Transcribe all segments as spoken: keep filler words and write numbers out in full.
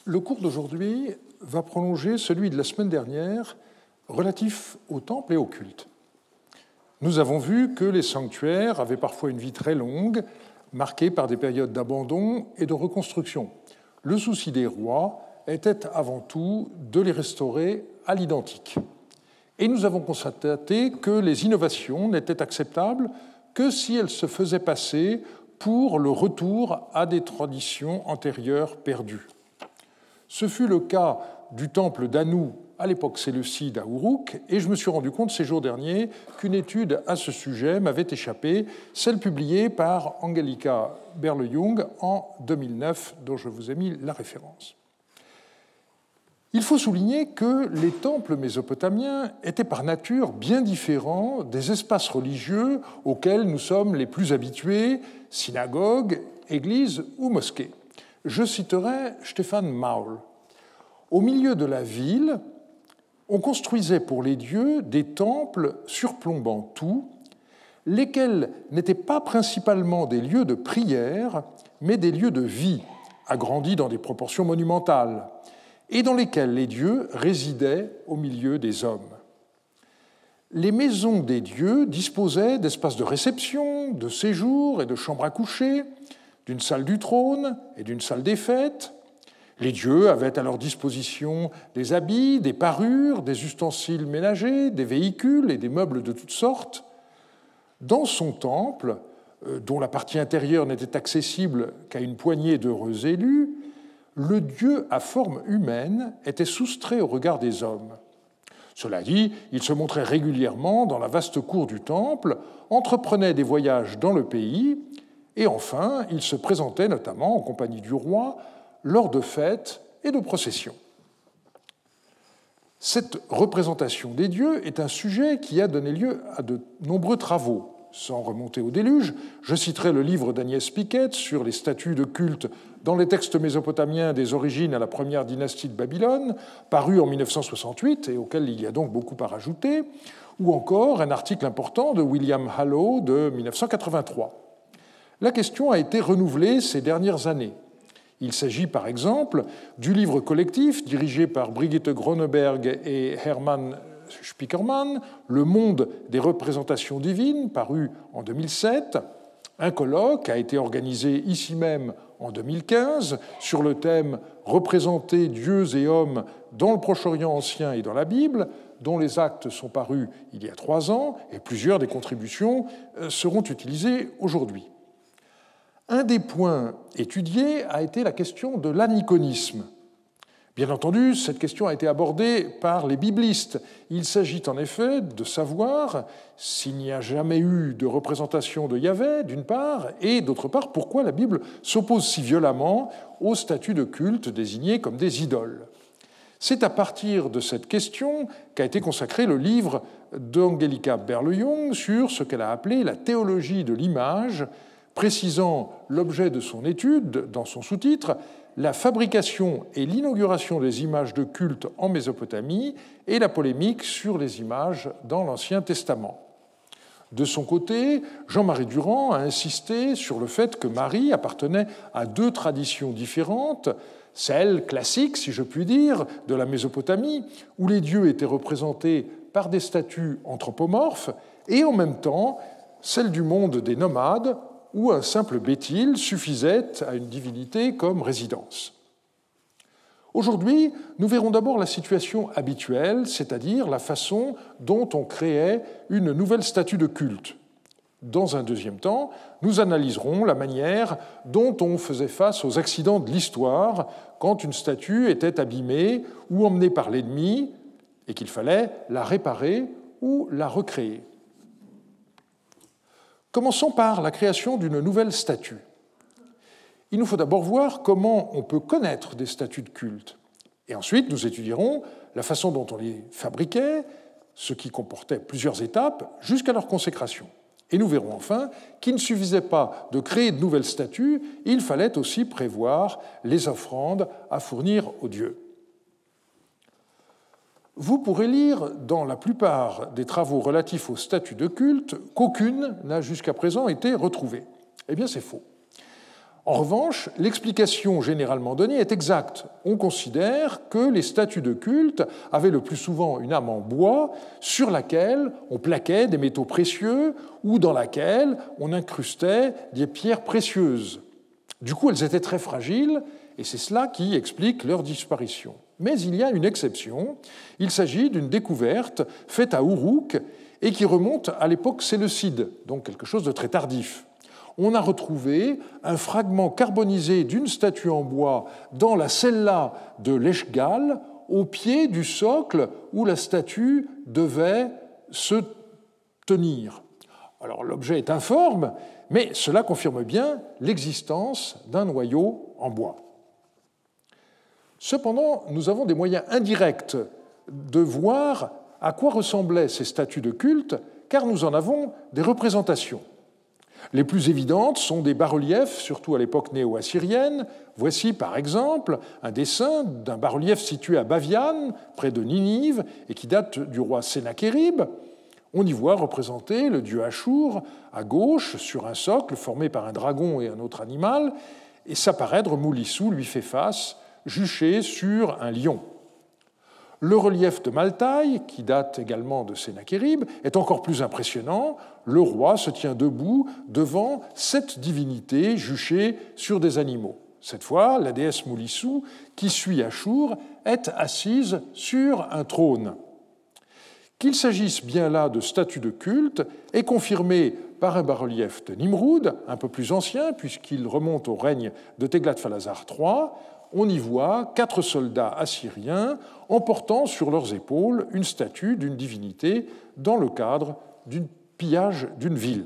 Le cours d'aujourd'hui va prolonger celui de la semaine dernière relatif au temple et au culte. Nous avons vu que les sanctuaires avaient parfois une vie très longue, marquée par des périodes d'abandon et de reconstruction. Le souci des rois était avant tout de les restaurer à l'identique. Et nous avons constaté que les innovations n'étaient acceptables que si elles se faisaient passer pour le retour à des traditions antérieures perdues. Ce fut le cas du temple d'Anu, à l'époque séleucide à Uruk, et je me suis rendu compte ces jours derniers qu'une étude à ce sujet m'avait échappé, celle publiée par Angelika Berle-Jung en deux mille neuf, dont je vous ai mis la référence. Il faut souligner que les temples mésopotamiens étaient par nature bien différents des espaces religieux auxquels nous sommes les plus habitués, synagogues, églises ou mosquées. Je citerai Stefan Maul. Au milieu de la ville, on construisait pour les dieux des temples surplombant tout, lesquels n'étaient pas principalement des lieux de prière, mais des lieux de vie, agrandis dans des proportions monumentales, et dans lesquels les dieux résidaient au milieu des hommes. Les maisons des dieux disposaient d'espaces de réception, de séjour et de chambres à coucher, d'une salle du trône et d'une salle des fêtes. Les dieux avaient à leur disposition des habits, des parures, des ustensiles ménagers, des véhicules et des meubles de toutes sortes. Dans son temple, dont la partie intérieure n'était accessible qu'à une poignée d'heureux élus, le dieu à forme humaine était soustrait au regard des hommes. Cela dit, il se montrait régulièrement dans la vaste cour du temple, entreprenait des voyages dans le pays, et enfin, il se présentait notamment en compagnie du roi lors de fêtes et de processions. Cette représentation des dieux est un sujet qui a donné lieu à de nombreux travaux. Sans remonter au déluge, je citerai le livre d'Agnès Piquet sur les statues de culte dans les textes mésopotamiens des origines à la première dynastie de Babylone, paru en mille neuf cent soixante-huit et auquel il y a donc beaucoup à rajouter, ou encore un article important de William Hallow de mille neuf cent quatre-vingt-trois. La question a été renouvelée ces dernières années. Il s'agit par exemple du livre collectif dirigé par Brigitte Groneberg et Hermann Spiekermann, Le monde des représentations divines, paru en deux mille sept. Un colloque a été organisé ici même en deux mille quinze sur le thème « Représenter dieux et hommes dans le Proche-Orient ancien et dans la Bible », dont les actes sont parus il y a trois ans, et plusieurs des contributions seront utilisées aujourd'hui. Un des points étudiés a été la question de l'aniconisme. Bien entendu, cette question a été abordée par les biblistes. Il s'agit en effet de savoir s'il n'y a jamais eu de représentation de Yahvé, d'une part, et d'autre part, pourquoi la Bible s'oppose si violemment aux statues de culte désignées comme des idoles. C'est à partir de cette question qu'a été consacré le livre d'Angelika Berle-Jung sur ce qu'elle a appelé la théologie de l'image, précisant l'objet de son étude dans son sous-titre « La fabrication et l'inauguration des images de culte en Mésopotamie et la polémique sur les images dans l'Ancien Testament ». De son côté, Jean-Marie Durand a insisté sur le fait que Marie appartenait à deux traditions différentes, celle classique, si je puis dire, de la Mésopotamie, où les dieux étaient représentés par des statues anthropomorphes, et en même temps celle du monde des nomades, où un simple Béthil suffisait à une divinité comme résidence. Aujourd'hui, nous verrons d'abord la situation habituelle, c'est-à-dire la façon dont on créait une nouvelle statue de culte. Dans un deuxième temps, nous analyserons la manière dont on faisait face aux accidents de l'histoire quand une statue était abîmée ou emmenée par l'ennemi et qu'il fallait la réparer ou la recréer. Commençons par la création d'une nouvelle statue. Il nous faut d'abord voir comment on peut connaître des statues de culte. Et ensuite, nous étudierons la façon dont on les fabriquait, ce qui comportait plusieurs étapes, jusqu'à leur consécration. Et nous verrons enfin qu'il ne suffisait pas de créer de nouvelles statues, il fallait aussi prévoir les offrandes à fournir aux dieux. Vous pourrez lire dans la plupart des travaux relatifs aux statues de culte qu'aucune n'a jusqu'à présent été retrouvée. Eh bien, c'est faux. En revanche, l'explication généralement donnée est exacte. On considère que les statues de culte avaient le plus souvent une âme en bois sur laquelle on plaquait des métaux précieux ou dans laquelle on incrustait des pierres précieuses. Du coup, elles étaient très fragiles et c'est cela qui explique leur disparition. Mais il y a une exception. Il s'agit d'une découverte faite à Uruk et qui remonte à l'époque séleucide, donc quelque chose de très tardif. On a retrouvé un fragment carbonisé d'une statue en bois dans la cella de l'Eshgal, au pied du socle où la statue devait se tenir. Alors l'objet est informe, mais cela confirme bien l'existence d'un noyau en bois. Cependant, nous avons des moyens indirects de voir à quoi ressemblaient ces statues de culte, car nous en avons des représentations. Les plus évidentes sont des bas-reliefs, surtout à l'époque néo-assyrienne. Voici par exemple un dessin d'un bas-relief situé à Baviane, près de Ninive, et qui date du roi Sennachérib. On y voit représenté le dieu Achour à gauche sur un socle formé par un dragon et un autre animal, et sa parèdre Moulissou lui fait face, juché sur un lion. Le relief de Maltaï, qui date également de Sennachérib, est encore plus impressionnant. Le roi se tient debout devant sept divinités juchées sur des animaux. Cette fois, la déesse Moulissou, qui suit Achour, est assise sur un trône. Qu'il s'agisse bien là de statues de culte est confirmé par un bas-relief de Nimroud, un peu plus ancien, puisqu'il remonte au règne de Téglat-Phalazar trois. On y voit quatre soldats assyriens emportant sur leurs épaules une statue d'une divinité dans le cadre d'un pillage d'une ville.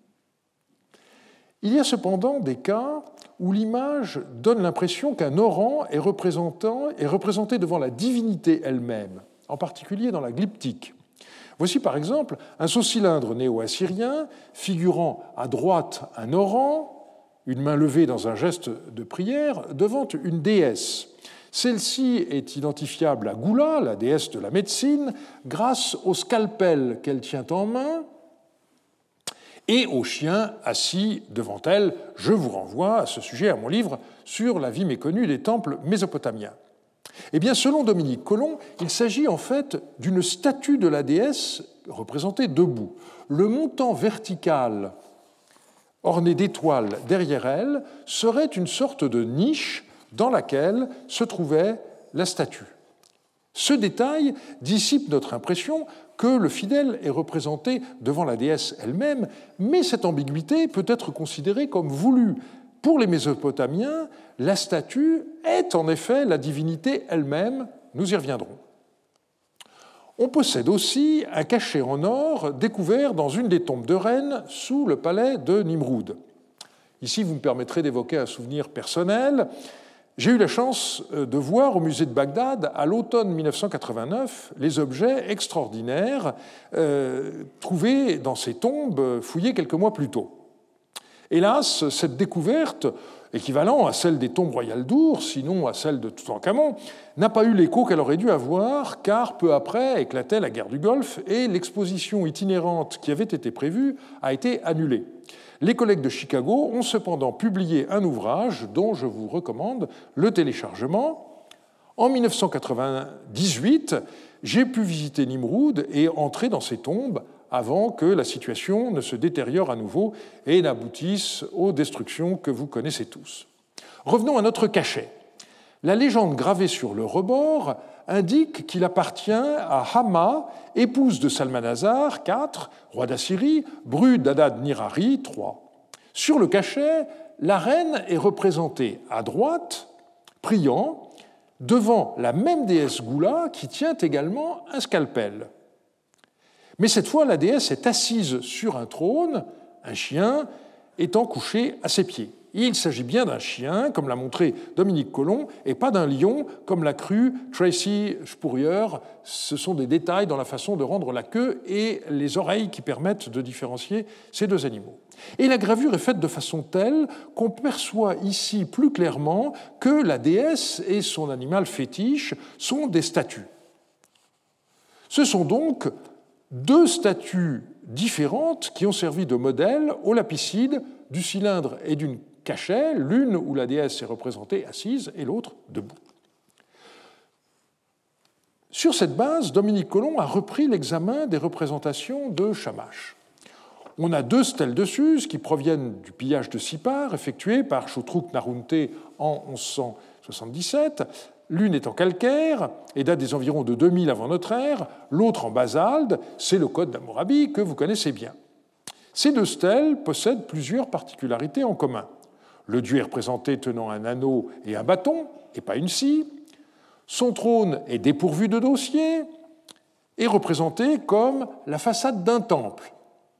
Il y a cependant des cas où l'image donne l'impression qu'un orang est représenté devant la divinité elle-même, en particulier dans la glyptique. Voici par exemple un saut-cylindre néo-assyrien figurant à droite un orang, une main levée dans un geste de prière, devant une déesse. Celle-ci est identifiable à Gula, la déesse de la médecine, grâce au scalpel qu'elle tient en main et au chien assis devant elle. Je vous renvoie à ce sujet à mon livre sur la vie méconnue des temples mésopotamiens. Eh bien, selon Dominique Colomb, il s'agit en fait d'une statue de la déesse représentée debout. Le montant vertical orné d'étoiles derrière elle serait une sorte de niche dans laquelle se trouvait la statue. Ce détail dissipe notre impression que le fidèle est représenté devant la déesse elle-même, mais cette ambiguïté peut être considérée comme voulue. Pour les Mésopotamiens, la statue est en effet la divinité elle-même, nous y reviendrons. On possède aussi un cachet en or découvert dans une des tombes de reines sous le palais de Nimroud. Ici, vous me permettrez d'évoquer un souvenir personnel. J'ai eu la chance de voir au musée de Bagdad, à l'automne mille neuf cent quatre-vingt-neuf, les objets extraordinaires euh, trouvés dans ces tombes fouillées quelques mois plus tôt. Hélas, cette découverte, équivalent à celle des tombes royales d'Our, sinon à celle de Toutankhamon, n'a pas eu l'écho qu'elle aurait dû avoir, car peu après éclatait la guerre du Golfe et l'exposition itinérante qui avait été prévue a été annulée. Les collègues de Chicago ont cependant publié un ouvrage dont je vous recommande le téléchargement. En mille neuf cent quatre-vingt-dix-huit, j'ai pu visiter Nimroud et entrer dans ces tombes avant que la situation ne se détériore à nouveau et n'aboutisse aux destructions que vous connaissez tous. Revenons à notre cachet. La légende gravée sur le rebord indique qu'il appartient à Hama, épouse de Salmanasar quatre, roi d'Assyrie, bru d'Adad-Nirari trois. Sur le cachet, la reine est représentée à droite, priant, devant la même déesse Gula qui tient également un scalpel. Mais cette fois, la déesse est assise sur un trône, un chien étant couché à ses pieds. Il s'agit bien d'un chien, comme l'a montré Dominique Colomb, et pas d'un lion, comme l'a cru Tracy Spurrier. Ce sont des détails dans la façon de rendre la queue et les oreilles qui permettent de différencier ces deux animaux. Et la gravure est faite de façon telle qu'on perçoit ici plus clairement que la déesse et son animal fétiche sont des statues. Ce sont donc deux statues différentes qui ont servi de modèle au lapicide du cylindre et d'une cachets, l'une où la déesse est représentée assise et l'autre debout. Sur cette base, Dominique Colomb a repris l'examen des représentations de Shamash. On a deux stèles de Suse qui proviennent du pillage de Sippar effectué par Chotruk-Narunte en onze cent soixante-dix-sept. L'une est en calcaire et date des environs de deux mille avant notre ère, l'autre en basalte, c'est le code d'Hammurabi que vous connaissez bien. Ces deux stèles possèdent plusieurs particularités en commun. Le dieu est représenté tenant un anneau et un bâton, et pas une scie. Son trône est dépourvu de dossier et représenté comme la façade d'un temple.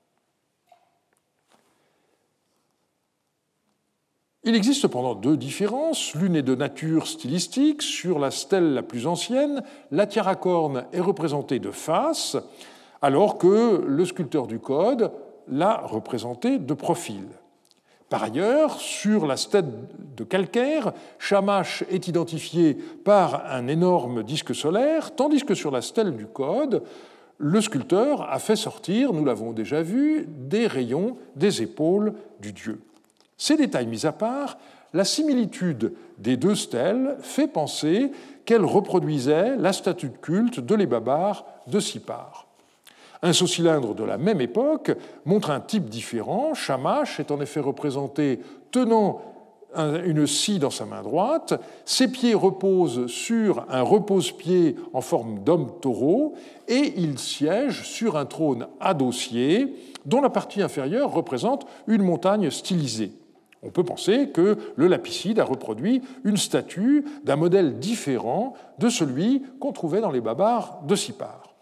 Il existe cependant deux différences. L'une est de nature stylistique. Sur la stèle la plus ancienne, la tiaracorne est représentée de face, alors que le sculpteur du code l'a représentée de profil. Par ailleurs, sur la stèle de calcaire, Shamash est identifié par un énorme disque solaire, tandis que sur la stèle du code, le sculpteur a fait sortir, nous l'avons déjà vu, des rayons des épaules du dieu. Ces détails mis à part, la similitude des deux stèles fait penser qu'elles reproduisaient la statue de culte de l'Ébabbar de Sippar. Un saut-cylindre de la même époque montre un type différent. Shamash est en effet représenté tenant une scie dans sa main droite, ses pieds reposent sur un repose-pied en forme d'homme-taureau et il siège sur un trône à dossier dont la partie inférieure représente une montagne stylisée. On peut penser que le lapicide a reproduit une statue d'un modèle différent de celui qu'on trouvait dans les Babars de Sippar.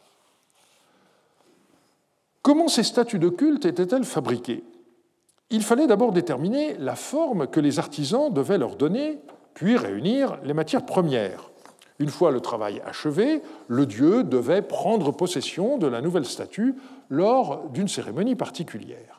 Comment ces statues de culte étaient-elles fabriquées ? Il fallait d'abord déterminer la forme que les artisans devaient leur donner, puis réunir les matières premières. Une fois le travail achevé, le dieu devait prendre possession de la nouvelle statue lors d'une cérémonie particulière.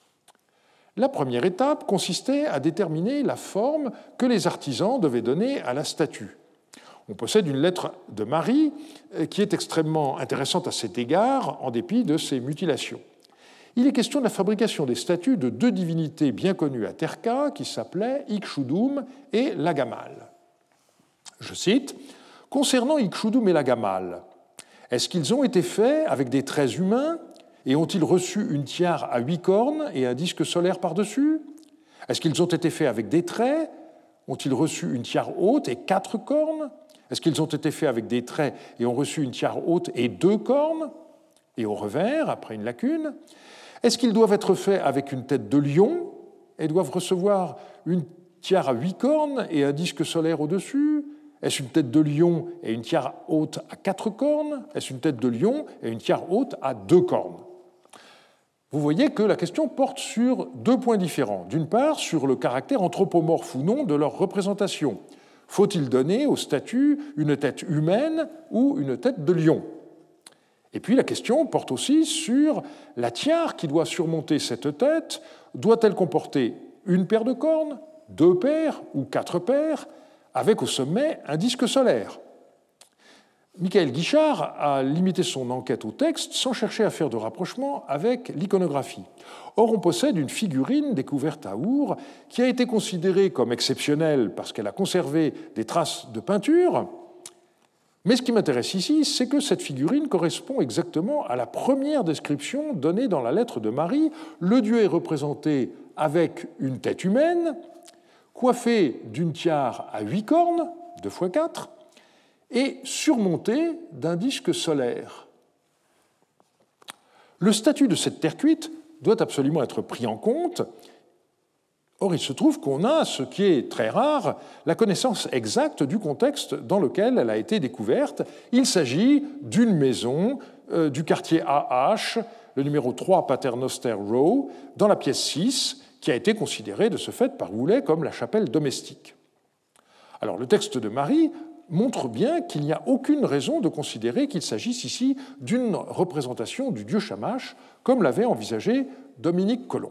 La première étape consistait à déterminer la forme que les artisans devaient donner à la statue. On possède une lettre de Marie qui est extrêmement intéressante à cet égard, en dépit de ses mutilations. Il est question de la fabrication des statues de deux divinités bien connues à Terka qui s'appelaient Ikshudum et Lagamal. Je cite, « Concernant Ikshudum et Lagamal, est-ce qu'ils ont été faits avec des traits humains et ont-ils reçu une tiare à huit cornes et un disque solaire par-dessus? Est-ce qu'ils ont été faits avec des traits? Ont-ils reçu une tiare haute et quatre cornes? Est-ce qu'ils ont été faits avec des traits et ont reçu une tiare haute et deux cornes? Et au revers, après une lacune, est-ce qu'ils doivent être faits avec une tête de lion et doivent recevoir une tiare à huit cornes et un disque solaire au-dessus? Est-ce une tête de lion et une tiare haute à quatre cornes? Est-ce une tête de lion et une tiare haute à deux cornes? Vous voyez que la question porte sur deux points différents. D'une part, sur le caractère anthropomorphe ou non de leur représentation. Faut-il donner aux statues une tête humaine ou une tête de lion? Et puis la question porte aussi sur la tiare qui doit surmonter cette tête. Doit-elle comporter une paire de cornes, deux paires ou quatre paires, avec au sommet un disque solaire? Michael Guichard a limité son enquête au texte sans chercher à faire de rapprochement avec l'iconographie. Or, on possède une figurine découverte à Our qui a été considérée comme exceptionnelle parce qu'elle a conservé des traces de peinture. Mais ce qui m'intéresse ici, c'est que cette figurine correspond exactement à la première description donnée dans la lettre de Marie. Le dieu est représenté avec une tête humaine, coiffé d'une tiare à huit cornes, deux fois quatre, et surmonté d'un disque solaire. Le statut de cette terre cuite doit absolument être pris en compte. Or, il se trouve qu'on a, ce qui est très rare, la connaissance exacte du contexte dans lequel elle a été découverte. Il s'agit d'une maison euh, du quartier A H, le numéro trois Paternoster Row, dans la pièce six, qui a été considérée de ce fait par Woolley comme la chapelle domestique. Alors, le texte de Marie montre bien qu'il n'y a aucune raison de considérer qu'il s'agisse ici d'une représentation du dieu Shamash, comme l'avait envisagé Dominique Colomb.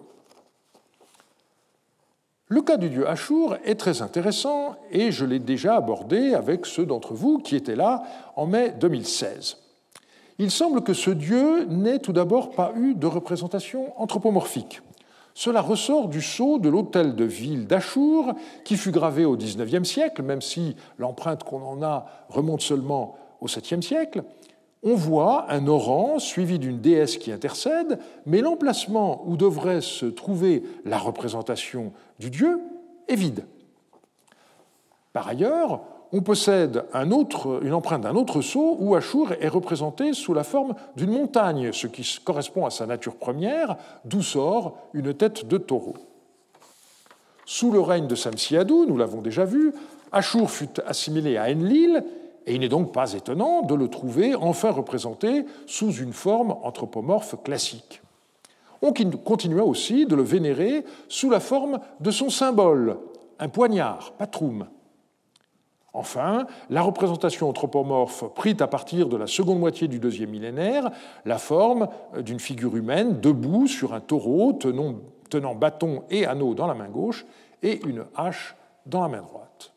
Le cas du dieu Ashur est très intéressant et je l'ai déjà abordé avec ceux d'entre vous qui étaient là en mai deux mille seize. Il semble que ce dieu n'ait tout d'abord pas eu de représentation anthropomorphique. Cela ressort du sceau de l'hôtel de ville d'Achour, qui fut gravé au dix-neuvième siècle, même si l'empreinte qu'on en a remonte seulement au septième siècle. On voit un orang suivi d'une déesse qui intercède, mais l'emplacement où devrait se trouver la représentation du dieu est vide. Par ailleurs, on possède un autre, une empreinte d'un autre sceau où Achour est représenté sous la forme d'une montagne, ce qui correspond à sa nature première, d'où sort une tête de taureau. Sous le règne de Samsiadou, nous l'avons déjà vu, Achour fut assimilé à Enlil, et il n'est donc pas étonnant de le trouver enfin représenté sous une forme anthropomorphe classique. On continua aussi de le vénérer sous la forme de son symbole, un poignard, patrum. Enfin, la représentation anthropomorphe prit à partir de la seconde moitié du deuxième millénaire la forme d'une figure humaine debout sur un taureau tenant, tenant bâton et anneau dans la main gauche et une hache dans la main droite.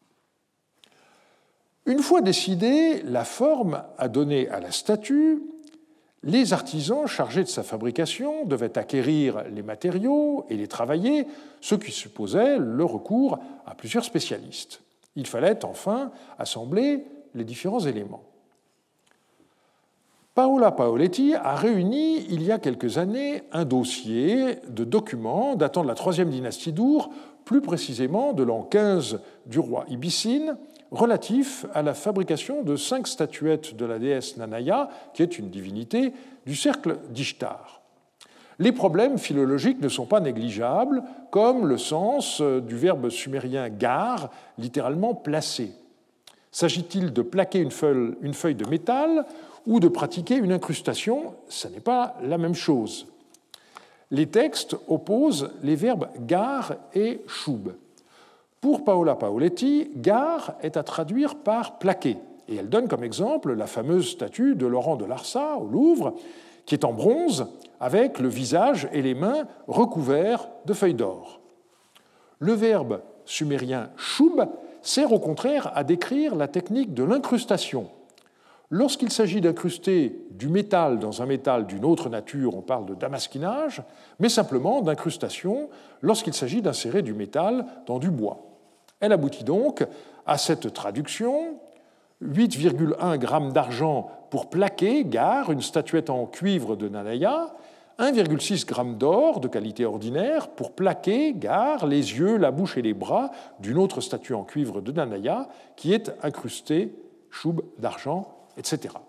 Une fois décidée la forme à donner à la statue, les artisans chargés de sa fabrication devaient acquérir les matériaux et les travailler, ce qui supposait le recours à plusieurs spécialistes. Il fallait enfin assembler les différents éléments. Paola Paoletti a réuni il y a quelques années un dossier de documents datant de la troisième dynastie d'Ur, plus précisément de l'an quinze du roi Ibicine, relatif à la fabrication de cinq statuettes de la déesse Nanaya, qui est une divinité du cercle d'Ishtar. Les problèmes philologiques ne sont pas négligeables, comme le sens du verbe sumérien gar, littéralement placer. S'agit-il de plaquer une feuille, une feuille de métal ou de pratiquer une incrustation? Ce n'est pas la même chose. Les textes opposent les verbes gar et shub. Pour Paola Paoletti, gar est à traduire par plaquer, et elle donne comme exemple la fameuse statue de Laurent de Larsa au Louvre, qui est en bronze, avec le visage et les mains recouverts de feuilles d'or. Le verbe sumérien shub sert au contraire à décrire la technique de l'incrustation. Lorsqu'il s'agit d'incruster du métal dans un métal d'une autre nature, on parle de damasquinage, mais simplement d'incrustation lorsqu'il s'agit d'insérer du métal dans du bois. Elle aboutit donc à cette traduction: huit virgule un grammes d'argent pour plaquer, gar, une statuette en cuivre de Nanaya, un virgule six grammes d'or de qualité ordinaire pour plaquer, gar, les yeux, la bouche et les bras d'une autre statue en cuivre de Nanaya qui est incrustée, choub d'argent, et cetera.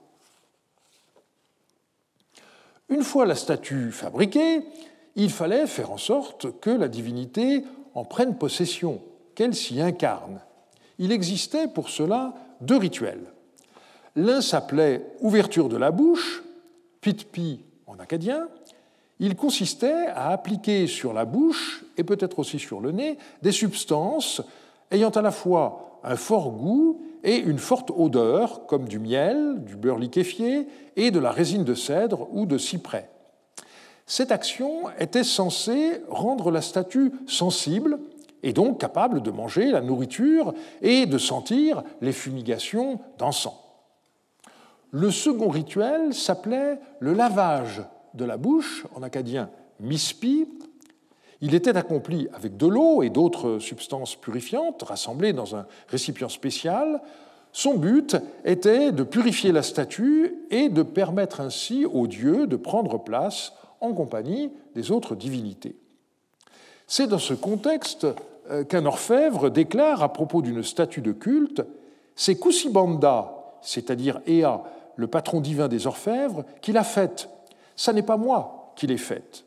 Une fois la statue fabriquée, il fallait faire en sorte que la divinité en prenne possession, qu'elle s'y incarne. Il existait pour cela deux rituels. L'un s'appelait ouverture de la bouche, pitpi en acadien. Il consistait à appliquer sur la bouche, et peut-être aussi sur le nez, des substances ayant à la fois un fort goût et une forte odeur, comme du miel, du beurre liquéfié et de la résine de cèdre ou de cyprès. Cette action était censée rendre la statue sensible et donc capable de manger la nourriture et de sentir les fumigations d'encens. Le second rituel s'appelait le lavage de la bouche, en acadien mispi. Il était accompli avec de l'eau et d'autres substances purifiantes rassemblées dans un récipient spécial. Son but était de purifier la statue et de permettre ainsi aux dieux de prendre place en compagnie des autres divinités. C'est dans ce contexte qu'un orfèvre déclare à propos d'une statue de culte: c'est Kusibanda, c'est-à-dire Ea, le patron divin des orfèvres, qui l'a faite. Ça n'est pas moi qui l'ai faite.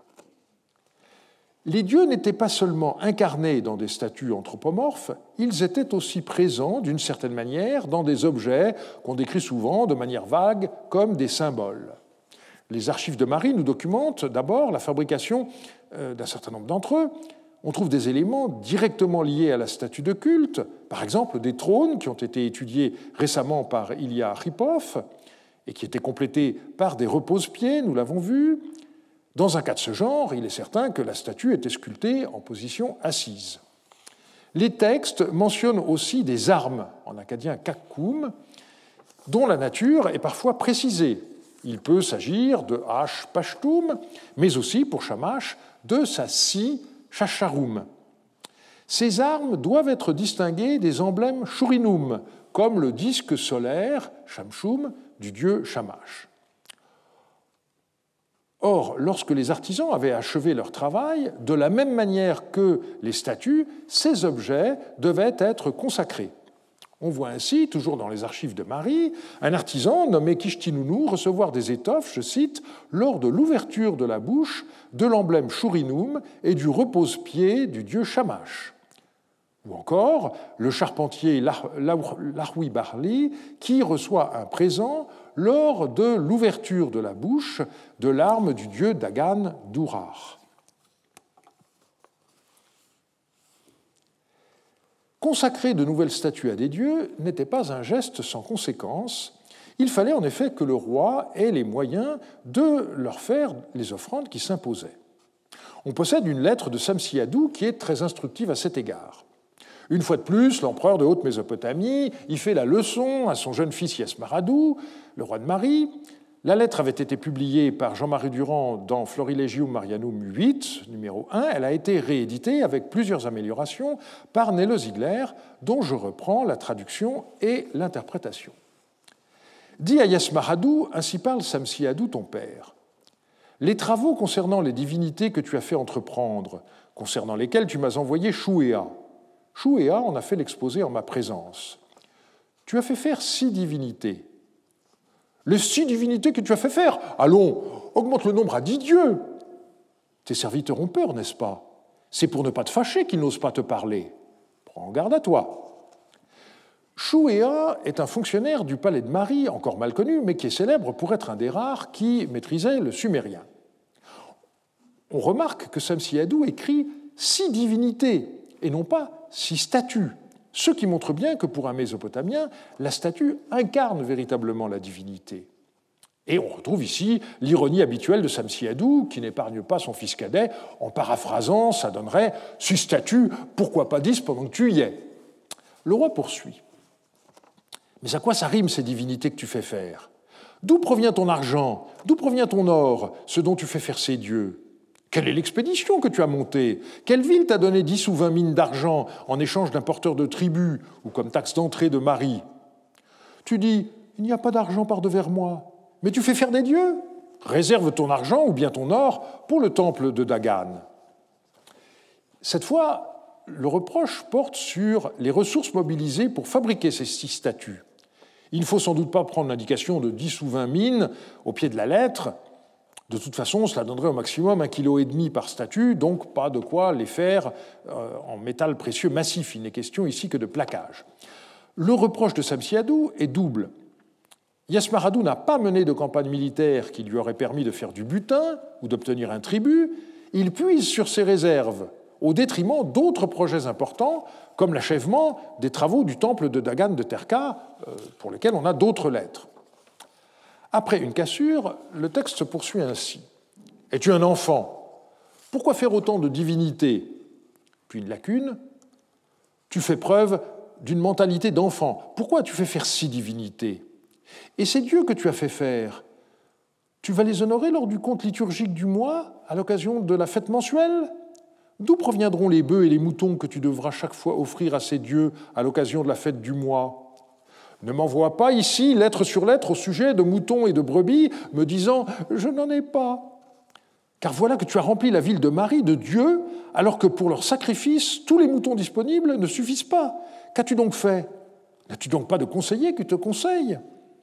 Les dieux n'étaient pas seulement incarnés dans des statues anthropomorphes, ils étaient aussi présents d'une certaine manière dans des objets qu'on décrit souvent de manière vague comme des symboles. Les archives de Marie nous documentent d'abord la fabrication d'un certain nombre d'entre eux. On trouve des éléments directement liés à la statue de culte, par exemple des trônes qui ont été étudiés récemment par Ilya Arkhipov et qui étaient complétés par des repose-pieds, nous l'avons vu. Dans un cas de ce genre, il est certain que la statue était sculptée en position assise. Les textes mentionnent aussi des armes, en acadien kakkoum, dont la nature est parfois précisée. Il peut s'agir de H. Pashtum, mais aussi, pour Shamash, de sa scie Shasharum. Ces armes doivent être distinguées des emblèmes Shurinum, comme le disque solaire, Shamshum, du dieu Shamash. Or, lorsque les artisans avaient achevé leur travail, de la même manière que les statues, ces objets devaient être consacrés. On voit ainsi, toujours dans les archives de Mari, un artisan nommé Kishtinunu recevoir des étoffes, je cite, lors de l'ouverture de la bouche de l'emblème Shurinum et du repose-pied du dieu Shamash. Ou encore, le charpentier Larwi Barli qui reçoit un présent lors de l'ouverture de la bouche de l'arme du dieu Dagan Durar. Consacrer de nouvelles statues à des dieux n'était pas un geste sans conséquence. Il fallait en effet que le roi ait les moyens de leur faire les offrandes qui s'imposaient. On possède une lettre de Samsiadou qui est très instructive à cet égard. Une fois de plus, l'empereur de Haute-Mésopotamie y fait la leçon à son jeune fils Yasmaradou, le roi de Mari. La lettre avait été publiée par Jean-Marie Durand dans Florilegium Marianum huit, numéro un. Elle a été rééditée avec plusieurs améliorations par Nello Ziegler, dont je reprends la traduction et l'interprétation. Dis à Yasmaradou, ainsi parle Samsiadou, ton père. Les travaux concernant les divinités que tu as fait entreprendre, concernant lesquels tu m'as envoyé Chouéa. Chouéa en a fait l'exposé en ma présence. Tu as fait faire six divinités. Les six divinités que tu as fait faire, allons, augmente le nombre à dix dieux. Tes serviteurs ont peur, n'est-ce pas? C'est pour ne pas te fâcher qu'ils n'osent pas te parler. Prends garde à toi. Chouéa est un fonctionnaire du palais de Mari, encore mal connu, mais qui est célèbre pour être un des rares qui maîtrisait le sumérien. On remarque que Samsiadou écrit six divinités et non pas six statues, ce qui montre bien que pour un Mésopotamien, la statue incarne véritablement la divinité. Et on retrouve ici l'ironie habituelle de Samsiadou, qui n'épargne pas son fils cadet. En paraphrasant, ça donnerait « six statues, pourquoi pas dix pendant que tu y es ?» Le roi poursuit. « Mais à quoi ça rime ces divinités que tu fais faire? D'où provient ton argent? D'où provient ton or, ce dont tu fais faire ces dieux? Quelle est l'expédition que tu as montée? Quelle ville t'a donné dix ou vingt mines d'argent en échange d'un porteur de tribu ou comme taxe d'entrée de mari? Tu dis, il n'y a pas d'argent par-devers moi, mais tu fais faire des dieux. Réserve ton argent ou bien ton or pour le temple de Dagan. » Cette fois, le reproche porte sur les ressources mobilisées pour fabriquer ces six statues. Il ne faut sans doute pas prendre l'indication de dix ou vingt mines au pied de la lettre. De toute façon, cela donnerait au maximum un kilo et demi par statue, donc pas de quoi les faire en métal précieux massif. Il n'est question ici que de plaquage. Le reproche de Samsiadou est double. Yasmaradou n'a pas mené de campagne militaire qui lui aurait permis de faire du butin ou d'obtenir un tribut. Il puise sur ses réserves au détriment d'autres projets importants, comme l'achèvement des travaux du temple de Dagan de Terka, pour lesquels on a d'autres lettres. Après une cassure, le texte se poursuit ainsi. « Es-tu un enfant? Pourquoi faire autant de divinités ?» Puis une lacune. « Tu fais preuve d'une mentalité d'enfant. Pourquoi tu fais faire six divinités? Et ces dieux que tu as fait faire, tu vas les honorer lors du compte liturgique du mois, à l'occasion de la fête mensuelle? D'où proviendront les bœufs et les moutons que tu devras chaque fois offrir à ces dieux à l'occasion de la fête du mois? Ne m'envoie pas ici, lettre sur lettre, au sujet de moutons et de brebis, me disant « je n'en ai pas ». Car voilà que tu as rempli la ville de Mari de dieux, alors que pour leur sacrifice, tous les moutons disponibles ne suffisent pas. Qu'as-tu donc fait? N'as-tu donc pas de conseiller qui te conseille?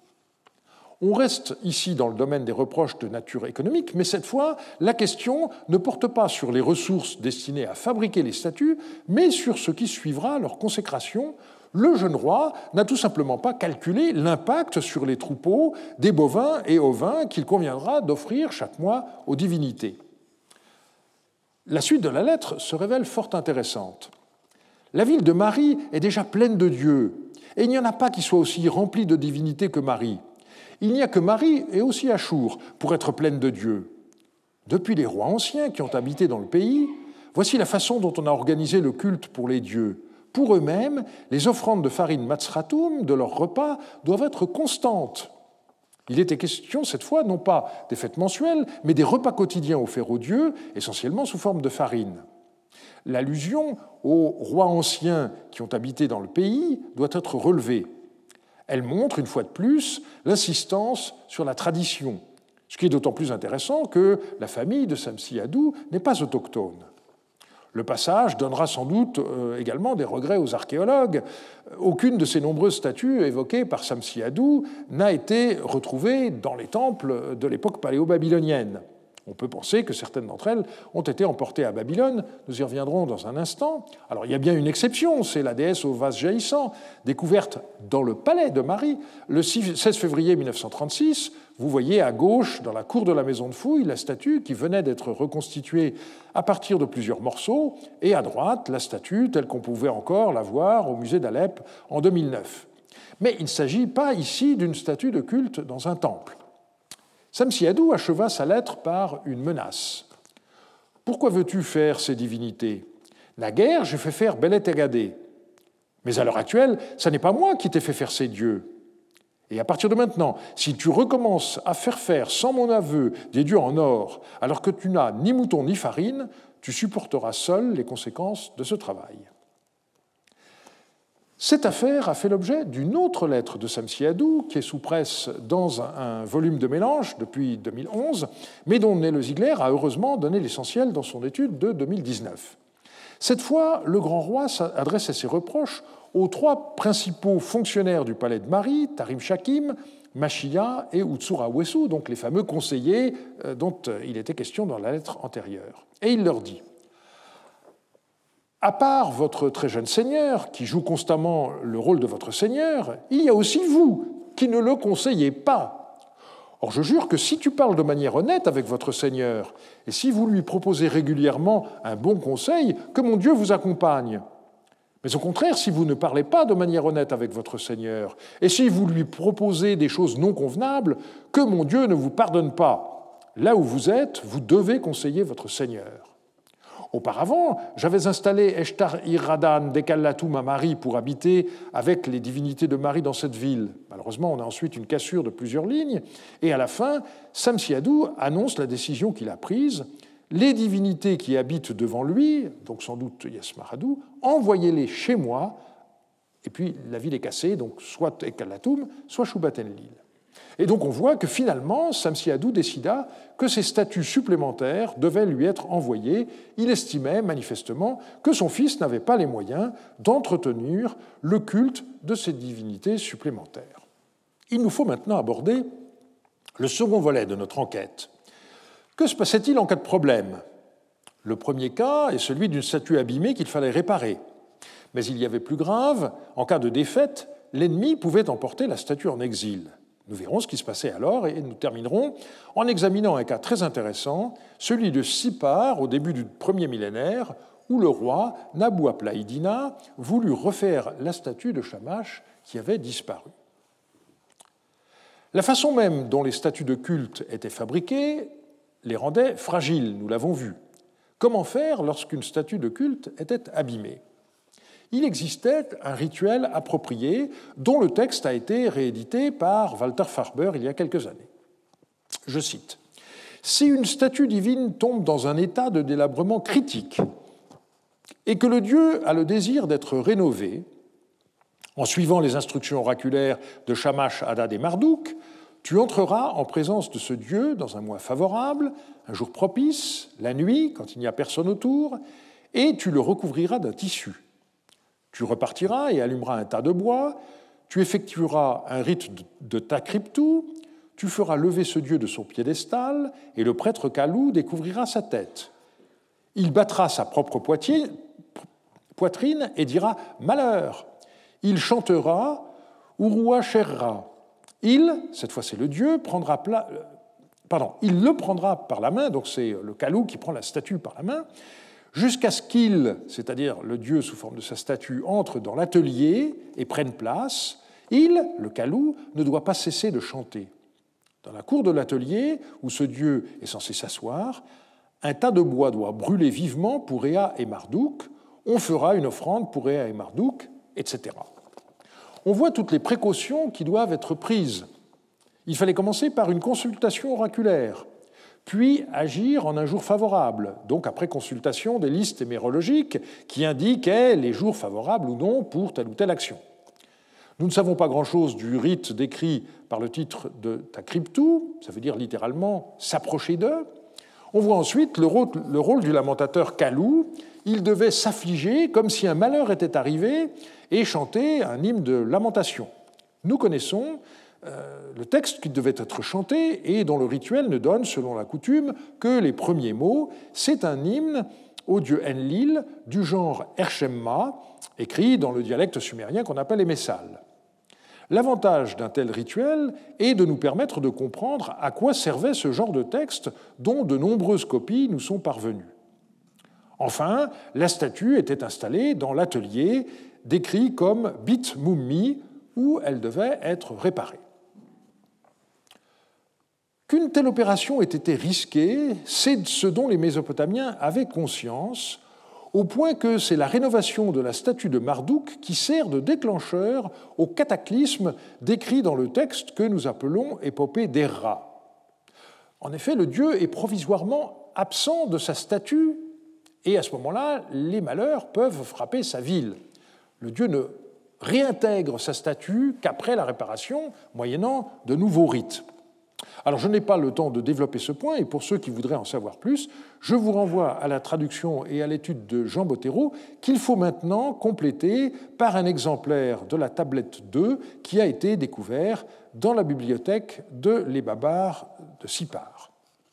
On reste ici dans le domaine des reproches de nature économique, mais cette fois, la question ne porte pas sur les ressources destinées à fabriquer les statues, mais sur ce qui suivra leur consécration. Le jeune roi n'a tout simplement pas calculé l'impact sur les troupeaux des bovins et ovins qu'il conviendra d'offrir chaque mois aux divinités. La suite de la lettre se révèle fort intéressante. La ville de Mari est déjà pleine de dieux, et il n'y en a pas qui soient aussi remplis de divinités que Mari. Il n'y a que Mari et aussi Achour pour être pleine de dieux. Depuis les rois anciens qui ont habité dans le pays, voici la façon dont on a organisé le culte pour les dieux. Pour eux-mêmes, les offrandes de farine matzratum, de leurs repas, doivent être constantes. Il était question, cette fois, non pas des fêtes mensuelles, mais des repas quotidiens offerts aux dieux, essentiellement sous forme de farine. L'allusion aux rois anciens qui ont habité dans le pays doit être relevée. Elle montre, une fois de plus, l'insistance sur la tradition, ce qui est d'autant plus intéressant que la famille de Samsi-Adou n'est pas autochtone. Le passage donnera sans doute également des regrets aux archéologues. Aucune de ces nombreuses statues évoquées par Samsi-Adou n'a été retrouvée dans les temples de l'époque paléo-babylonienne. On peut penser que certaines d'entre elles ont été emportées à Babylone. Nous y reviendrons dans un instant. Alors, il y a bien une exception, c'est la déesse au vase jaillissant, découverte dans le palais de Marie le seize février mille neuf cent trente-six. Vous voyez à gauche, dans la cour de la maison de fouilles, la statue qui venait d'être reconstituée à partir de plusieurs morceaux, et à droite, la statue telle qu'on pouvait encore la voir au musée d'Alep en deux mille neuf. Mais il ne s'agit pas ici d'une statue de culte dans un temple. Samsi-Adou acheva sa lettre par une menace. « Pourquoi veux-tu faire ces divinités ? Naguère, j'ai fait faire Belet-Egadé. Mais à l'heure actuelle, ce n'est pas moi qui t'ai fait faire ces dieux. Et à partir de maintenant, si tu recommences à faire faire sans mon aveu des dieux en or, alors que tu n'as ni mouton ni farine, tu supporteras seul les conséquences de ce travail. » Cette affaire a fait l'objet d'une autre lettre de Samsi-Adou, qui est sous presse dans un volume de mélange depuis deux mille onze, mais dont Nele-Ziegler a heureusement donné l'essentiel dans son étude de deux mille dix-neuf. Cette fois, le grand roi adressait ses reproches aux trois principaux fonctionnaires du palais de Marie, Tarim Shakim, Machia et Utsura Wesu, donc les fameux conseillers dont il était question dans la lettre antérieure. Et il leur dit: à part votre très jeune seigneur, qui joue constamment le rôle de votre seigneur, il y a aussi vous, qui ne le conseillez pas. Or, je jure que si tu parles de manière honnête avec votre seigneur, et si vous lui proposez régulièrement un bon conseil, que mon Dieu vous accompagne. Mais au contraire, si vous ne parlez pas de manière honnête avec votre seigneur, et si vous lui proposez des choses non convenables, que mon Dieu ne vous pardonne pas. Là où vous êtes, vous devez conseiller votre seigneur. Auparavant, j'avais installé Eshtar Irradan d'Ekallatoum à Marie pour habiter avec les divinités de Marie dans cette ville. Malheureusement, on a ensuite une cassure de plusieurs lignes, et à la fin, Samsi-Adou annonce la décision qu'il a prise. Les divinités qui habitent devant lui, donc sans doute Yasmaradou, envoyez-les chez moi, et puis la ville est cassée, donc soit Ekallatoum, soit Shubaten-Lil. Et donc on voit que finalement, Samsi-Adou décida que ces statues supplémentaires devaient lui être envoyées. Il estimait manifestement que son fils n'avait pas les moyens d'entretenir le culte de ces divinités supplémentaires. Il nous faut maintenant aborder le second volet de notre enquête. Que se passait-il en cas de problème ? Le premier cas est celui d'une statue abîmée qu'il fallait réparer. Mais il y avait plus grave, en cas de défaite, l'ennemi pouvait emporter la statue en exil. Nous verrons ce qui se passait alors et nous terminerons en examinant un cas très intéressant, celui de Sipar au début du premier millénaire, où le roi Nabu-apla-iddina voulut refaire la statue de Shamash qui avait disparu. La façon même dont les statues de culte étaient fabriquées les rendait fragiles, nous l'avons vu. Comment faire lorsqu'une statue de culte était abîmée ? Il existait un rituel approprié dont le texte a été réédité par Walter Farber il y a quelques années. Je cite : « Si une statue divine tombe dans un état de délabrement critique et que le dieu a le désir d'être rénové, en suivant les instructions oraculaires de Shamash, Hadad et Marduk, tu entreras en présence de ce dieu dans un mois favorable, un jour propice, la nuit, quand il n'y a personne autour, et tu le recouvriras d'un tissu. Tu repartiras et allumeras un tas de bois, tu effectueras un rite de takriptu, tu feras lever ce dieu de son piédestal, et le prêtre Kalou découvrira sa tête. Il battra sa propre poitier, poitrine et dira « Malheur !» Il chantera « Urua Sherra !» Il, cette fois c'est le dieu, prendra pla... Pardon, il le prendra par la main, donc c'est le Kalou qui prend la statue par la main, jusqu'à ce qu'il, c'est-à-dire le dieu sous forme de sa statue, entre dans l'atelier et prenne place. Il, le Kalou, ne doit pas cesser de chanter. Dans la cour de l'atelier, où ce dieu est censé s'asseoir, un tas de bois doit brûler vivement pour Ea et Marduk. On fera une offrande pour Ea et Marduk, et cetera. On voit toutes les précautions qui doivent être prises. Il fallait commencer par une consultation oraculaire, puis agir en un jour favorable, donc après consultation des listes hémérologiques qui indiquaient les jours favorables ou non pour telle ou telle action. Nous ne savons pas grand-chose du rite décrit par le titre de Takribtou, ça veut dire littéralement « s'approcher d'eux ». On voit ensuite le rôle, le rôle du lamentateur Kalou. Il devait s'affliger comme si un malheur était arrivé et chanter un hymne de lamentation. Nous connaissons euh, le texte qui devait être chanté et dont le rituel ne donne, selon la coutume, que les premiers mots. C'est un hymne au dieu Enlil du genre Ershemma, écrit dans le dialecte sumérien qu'on appelle Emessal. L'avantage d'un tel rituel est de nous permettre de comprendre à quoi servait ce genre de texte dont de nombreuses copies nous sont parvenues. Enfin, la statue était installée dans l'atelier décrit comme Bit Mummi, où elle devait être réparée. Qu'une telle opération ait été risquée, c'est ce dont les Mésopotamiens avaient conscience, au point que c'est la rénovation de la statue de Marduk qui sert de déclencheur au cataclysme décrit dans le texte que nous appelons épopée d'Erra. En effet, le dieu est provisoirement absent de sa statue, et à ce moment-là, les malheurs peuvent frapper sa ville. Le dieu ne réintègre sa statue qu'après la réparation, moyennant de nouveaux rites. Alors, je n'ai pas le temps de développer ce point, et pour ceux qui voudraient en savoir plus, je vous renvoie à la traduction et à l'étude de Jean Bottero, qu'il faut maintenant compléter par un exemplaire de la tablette deux qui a été découvert dans la bibliothèque de Les Babars de Sipar.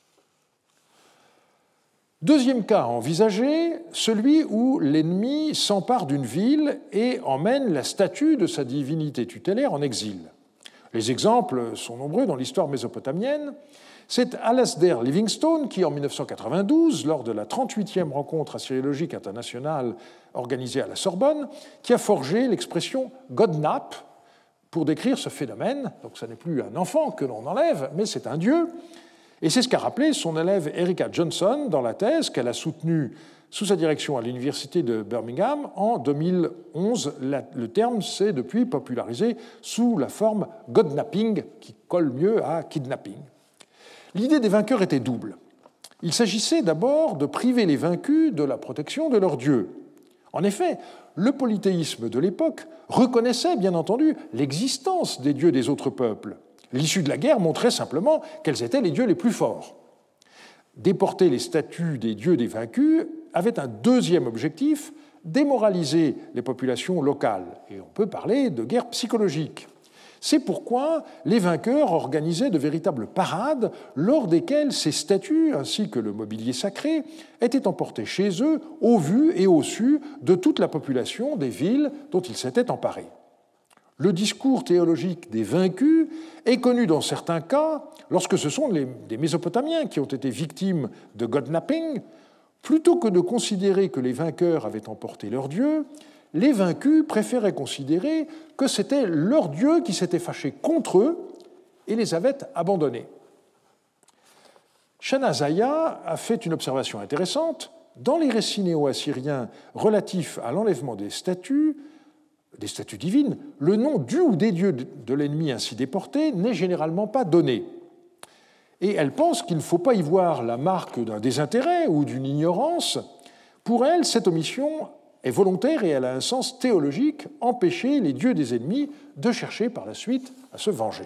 Deuxième cas envisagé, celui où l'ennemi s'empare d'une ville et emmène la statue de sa divinité tutélaire en exil. Les exemples sont nombreux dans l'histoire mésopotamienne. C'est Alasdair Livingstone qui, en mille neuf cent quatre-vingt-douze, lors de la trente-huitième rencontre assyriologique internationale organisée à la Sorbonne, qui a forgé l'expression « Godnap » pour décrire ce phénomène. Donc ce n'est plus un enfant que l'on enlève, mais c'est un dieu. Et c'est ce qu'a rappelé son élève Erika Johnson dans la thèse qu'elle a soutenue sous sa direction à l'université de Birmingham en deux mille onze. Le terme s'est depuis popularisé sous la forme godnapping, qui colle mieux à kidnapping. L'idée des vainqueurs était double. Il s'agissait d'abord de priver les vaincus de la protection de leur dieu. En effet, le polythéisme de l'époque reconnaissait bien entendu l'existence des dieux des autres peuples. L'issue de la guerre montrait simplement quels étaient les dieux les plus forts. Déporter les statues des dieux des vaincus avait un deuxième objectif, démoraliser les populations locales. Et on peut parler de guerre psychologique. C'est pourquoi les vainqueurs organisaient de véritables parades lors desquelles ces statues, ainsi que le mobilier sacré, étaient emportés chez eux au vu et au su de toute la population des villes dont ils s'étaient emparés. Le discours théologique des vaincus est connu dans certains cas lorsque ce sont les, des Mésopotamiens qui ont été victimes de godnapping. Plutôt que de considérer que les vainqueurs avaient emporté leur dieu, les vaincus préféraient considérer que c'était leur dieu qui s'était fâché contre eux et les avait abandonnés. Shana Zaya a fait une observation intéressante. Dans les récits néo-assyriens relatifs à l'enlèvement des statues, des statues divines, le nom du ou des dieux de l'ennemi ainsi déporté n'est généralement pas donné. Et elle pense qu'il ne faut pas y voir la marque d'un désintérêt ou d'une ignorance. Pour elle, cette omission est volontaire et elle a un sens théologique, empêcher les dieux des ennemis de chercher par la suite à se venger.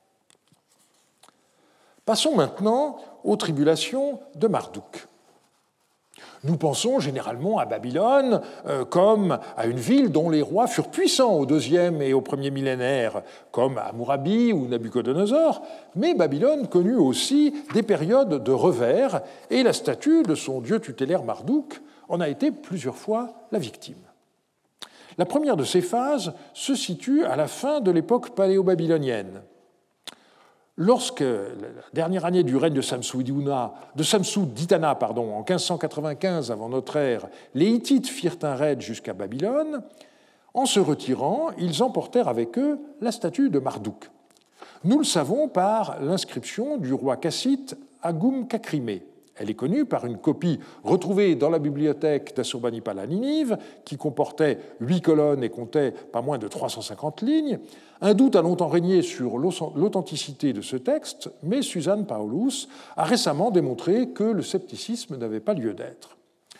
Passons maintenant aux tribulations de Marduk. Nous pensons généralement à Babylone euh, comme à une ville dont les rois furent puissants au deuxième et au premier millénaire, comme Hammurabi ou Nabuchodonosor, mais Babylone connut aussi des périodes de revers, et la statue de son dieu tutélaire Marduk en a été plusieurs fois la victime. La première de ces phases se situe à la fin de l'époque paléo-babylonienne. Lorsque, la dernière année du règne de Samsu-Ditana, de Samsu-Ditana pardon, en quinze cent quatre-vingt-quinze avant notre ère, les Hittites firent un raid jusqu'à Babylone, en se retirant, ils emportèrent avec eux la statue de Marduk. Nous le savons par l'inscription du roi cassite Agum Kakrimé. Elle est connue par une copie retrouvée dans la bibliothèque d'Assurbanipal à Ninive, qui comportait huit colonnes et comptait pas moins de trois cent cinquante lignes. Un doute a longtemps régné sur l'authenticité de ce texte, mais Suzanne Paulus a récemment démontré que le scepticisme n'avait pas lieu d'être.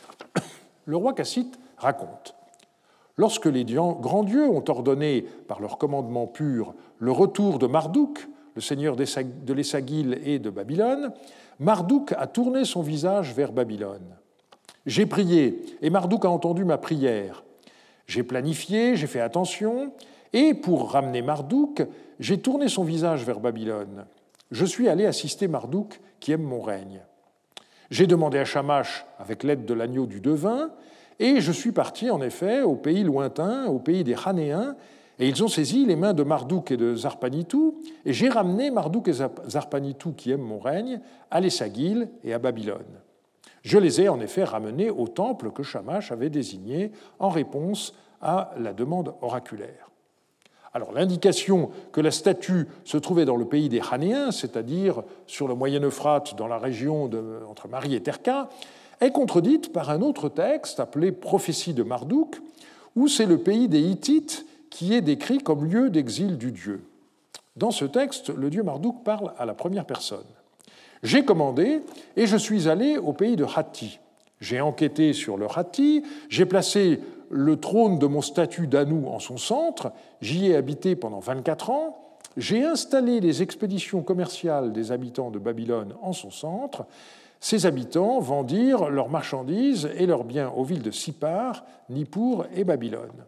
Le roi cassite raconte: lorsque les grands dieux ont ordonné, par leur commandement pur, le retour de Marduk, le seigneur de l'Essagil et de Babylone, Marduk a tourné son visage vers Babylone. J'ai prié, et Marduk a entendu ma prière. J'ai planifié, j'ai fait attention, et pour ramener Marduk, j'ai tourné son visage vers Babylone. Je suis allé assister Marduk, qui aime mon règne. J'ai demandé à Shamash, avec l'aide de l'agneau du devin, et je suis parti, en effet, au pays lointain, au pays des Hanéens, et ils ont saisi les mains de Marduk et de Zarpanitou, et j'ai ramené Marduk et Zarpanitou, qui aiment mon règne, à l'Essagil et à Babylone. Je les ai en effet ramenés au temple que Shamash avait désigné en réponse à la demande oraculaire. Alors, l'indication que la statue se trouvait dans le pays des Hanéens, c'est-à-dire sur le Moyen-Euphrate, dans la région de, entre Mari et Terka, est contredite par un autre texte appelé Prophétie de Marduk, où c'est le pays des Hittites qui est décrit comme lieu d'exil du dieu. Dans ce texte, le dieu Marduk parle à la première personne. J'ai commandé et je suis allé au pays de Hatti. J'ai enquêté sur le Hatti, j'ai placé le trône de mon statut d'Anu en son centre, j'y ai habité pendant vingt-quatre ans, j'ai installé les expéditions commerciales des habitants de Babylone en son centre. Ces habitants vendirent leurs marchandises et leurs biens aux villes de Sipar, Nippur et Babylone.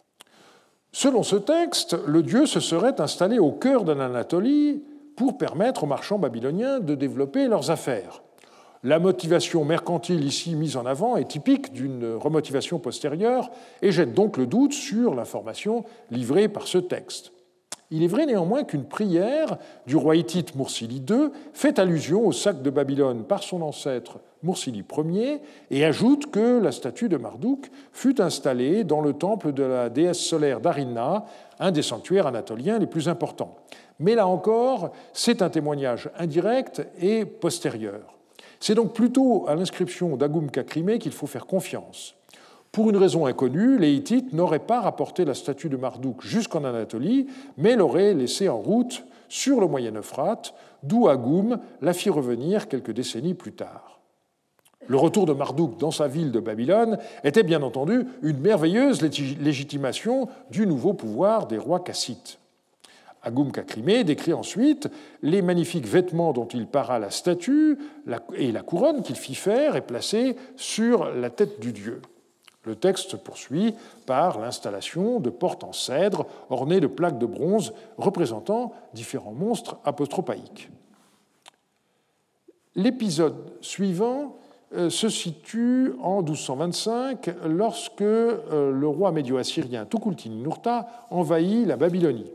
Selon ce texte, le dieu se serait installé au cœur de l'Anatolie pour permettre aux marchands babyloniens de développer leurs affaires. La motivation mercantile ici mise en avant est typique d'une remotivation postérieure et jette donc le doute sur l'information livrée par ce texte. Il est vrai néanmoins qu'une prière du roi hittite Mursili deux fait allusion au sac de Babylone par son ancêtre Mursili Ier et ajoute que la statue de Marduk fut installée dans le temple de la déesse solaire Darinna, un des sanctuaires anatoliens les plus importants. Mais là encore, c'est un témoignage indirect et postérieur. C'est donc plutôt à l'inscription d'Agum Kakrimé qu'il faut faire confiance. Pour une raison inconnue, les Hittites n'auraient pas rapporté la statue de Marduk jusqu'en Anatolie, mais l'auraient laissée en route sur le Moyen-Euphrate, d'où Agum la fit revenir quelques décennies plus tard. Le retour de Marduk dans sa ville de Babylone était bien entendu une merveilleuse légitimation du nouveau pouvoir des rois kassites. Agum Kakrimé décrit ensuite les magnifiques vêtements dont il para la statue et la couronne qu'il fit faire et placer sur la tête du dieu. Le texte poursuit par l'installation de portes en cèdre ornées de plaques de bronze représentant différents monstres apostropaïques. L'épisode suivant se situe en douze cent vingt-cinq lorsque le roi médio-assyrien Tukulti-Ninurta envahit la Babylonie.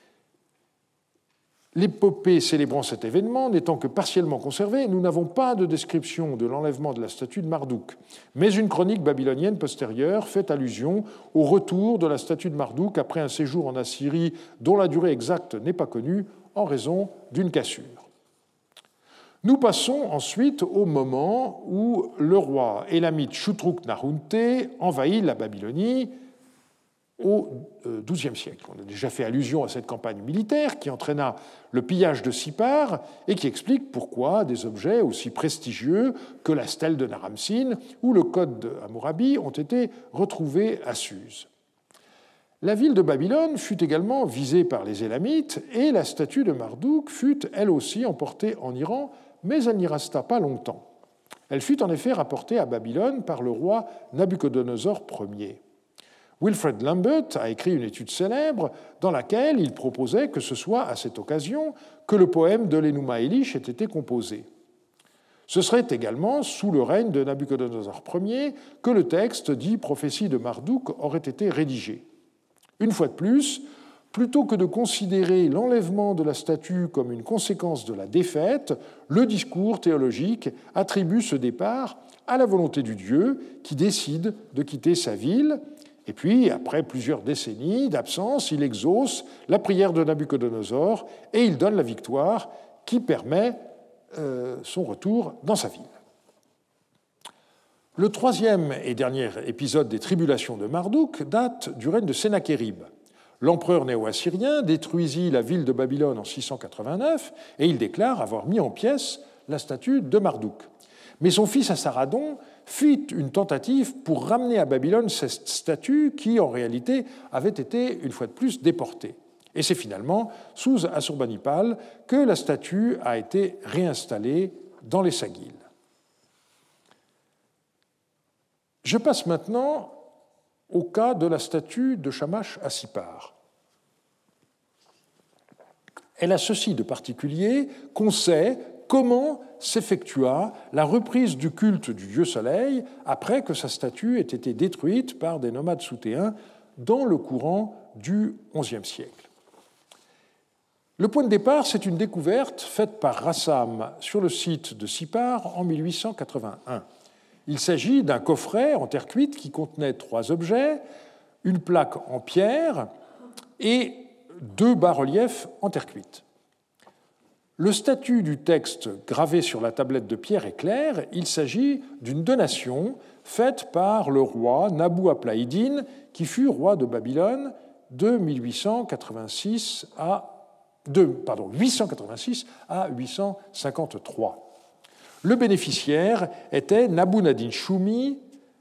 L'épopée célébrant cet événement n'étant que partiellement conservée, nous n'avons pas de description de l'enlèvement de la statue de Marduk, mais une chronique babylonienne postérieure fait allusion au retour de la statue de Marduk après un séjour en Assyrie dont la durée exacte n'est pas connue en raison d'une cassure. Nous passons ensuite au moment où le roi élamite Shutruk-Narunte envahit la Babylonie au douzième siècle. On a déjà fait allusion à cette campagne militaire qui entraîna le pillage de Sipar et qui explique pourquoi des objets aussi prestigieux que la stèle de Naram-Sin ou le code de Hammurabi ont été retrouvés à Suse. La ville de Babylone fut également visée par les Élamites et la statue de Marduk fut elle aussi emportée en Iran, mais elle n'y resta pas longtemps. Elle fut en effet rapportée à Babylone par le roi Nabuchodonosor Ier. Wilfred Lambert a écrit une étude célèbre dans laquelle il proposait que ce soit à cette occasion que le poème de l'Enuma Elish ait été composé. Ce serait également sous le règne de Nabuchodonosor Ier que le texte dit Prophétie de Marduk aurait été rédigé. Une fois de plus, plutôt que de considérer l'enlèvement de la statue comme une conséquence de la défaite, le discours théologique attribue ce départ à la volonté du Dieu qui décide de quitter sa ville. Et puis, après plusieurs décennies d'absence, il exauce la prière de Nabuchodonosor et il donne la victoire qui permet euh, son retour dans sa ville. Le troisième et dernier épisode des tribulations de Marduk date du règne de Sennachérib. L'empereur néo-assyrien détruisit la ville de Babylone en six cent quatre-vingt-neuf et il déclare avoir mis en pièces la statue de Marduk. Mais son fils Assaradon fit une tentative pour ramener à Babylone cette statue qui, en réalité, avait été, une fois de plus, déportée. Et c'est finalement sous Assurbanipal que la statue a été réinstallée dans les Sagiles. Je passe maintenant au cas de la statue de Shamash à Sippar. Elle a ceci de particulier qu'on sait comment s'effectua la reprise du culte du dieu soleil après que sa statue ait été détruite par des nomades soutéens dans le courant du onzième siècle. Le point de départ, c'est une découverte faite par Rassam sur le site de Sippar en mille huit cent quatre-vingt-un. Il s'agit d'un coffret en terre cuite qui contenait trois objets, une plaque en pierre et deux bas-reliefs en terre cuite. Le statut du texte gravé sur la tablette de pierre est clair, il s'agit d'une donation faite par le roi Nabou-Aplaïdine, qui fut roi de Babylone de mille huit cent quatre-vingt-six à, de, pardon, huit cent quatre-vingt-six à huit cent cinquante-trois. Le bénéficiaire était Nabou-Nadin Shumi,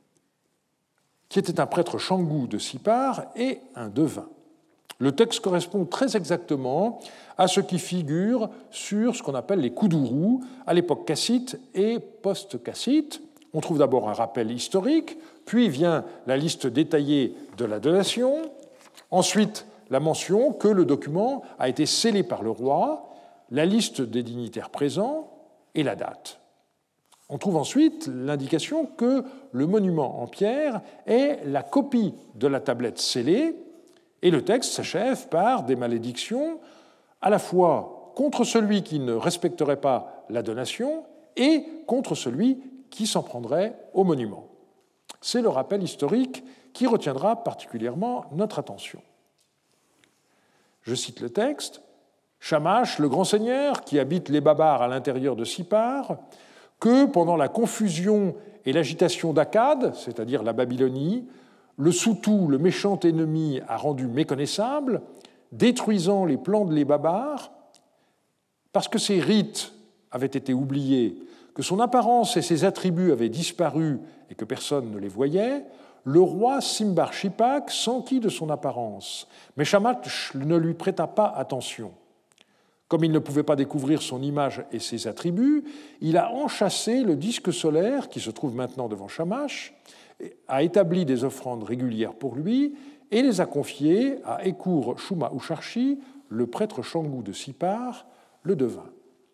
qui était un prêtre Shangou de Sippar et un devin. Le texte correspond très exactement à ce qui figure sur ce qu'on appelle les koudourous à l'époque cassite et post-cassite. On trouve d'abord un rappel historique, puis vient la liste détaillée de la donation, ensuite la mention que le document a été scellé par le roi, la liste des dignitaires présents et la date. On trouve ensuite l'indication que le monument en pierre est la copie de la tablette scellée, et le texte s'achève par des malédictions à la fois contre celui qui ne respecterait pas la donation et contre celui qui s'en prendrait au monument. C'est le rappel historique qui retiendra particulièrement notre attention. Je cite le texte. « Shamash, le grand seigneur, qui habite les Babars à l'intérieur de Sippar, que pendant la confusion et l'agitation d'Akkad, c'est-à-dire la Babylonie, le Soutou, le méchant ennemi, a rendu méconnaissable, détruisant les plans de les Babars, parce que ses rites avaient été oubliés, que son apparence et ses attributs avaient disparu et que personne ne les voyait, le roi Simbar-Shippak s'enquit de son apparence, mais Shamash ne lui prêta pas attention. Comme il ne pouvait pas découvrir son image et ses attributs, il a enchâssé le disque solaire qui se trouve maintenant devant Shamash, a établi des offrandes régulières pour lui et les a confiées à Ekur Shuma Usharshi, le prêtre Shangou de Sippar, le devin.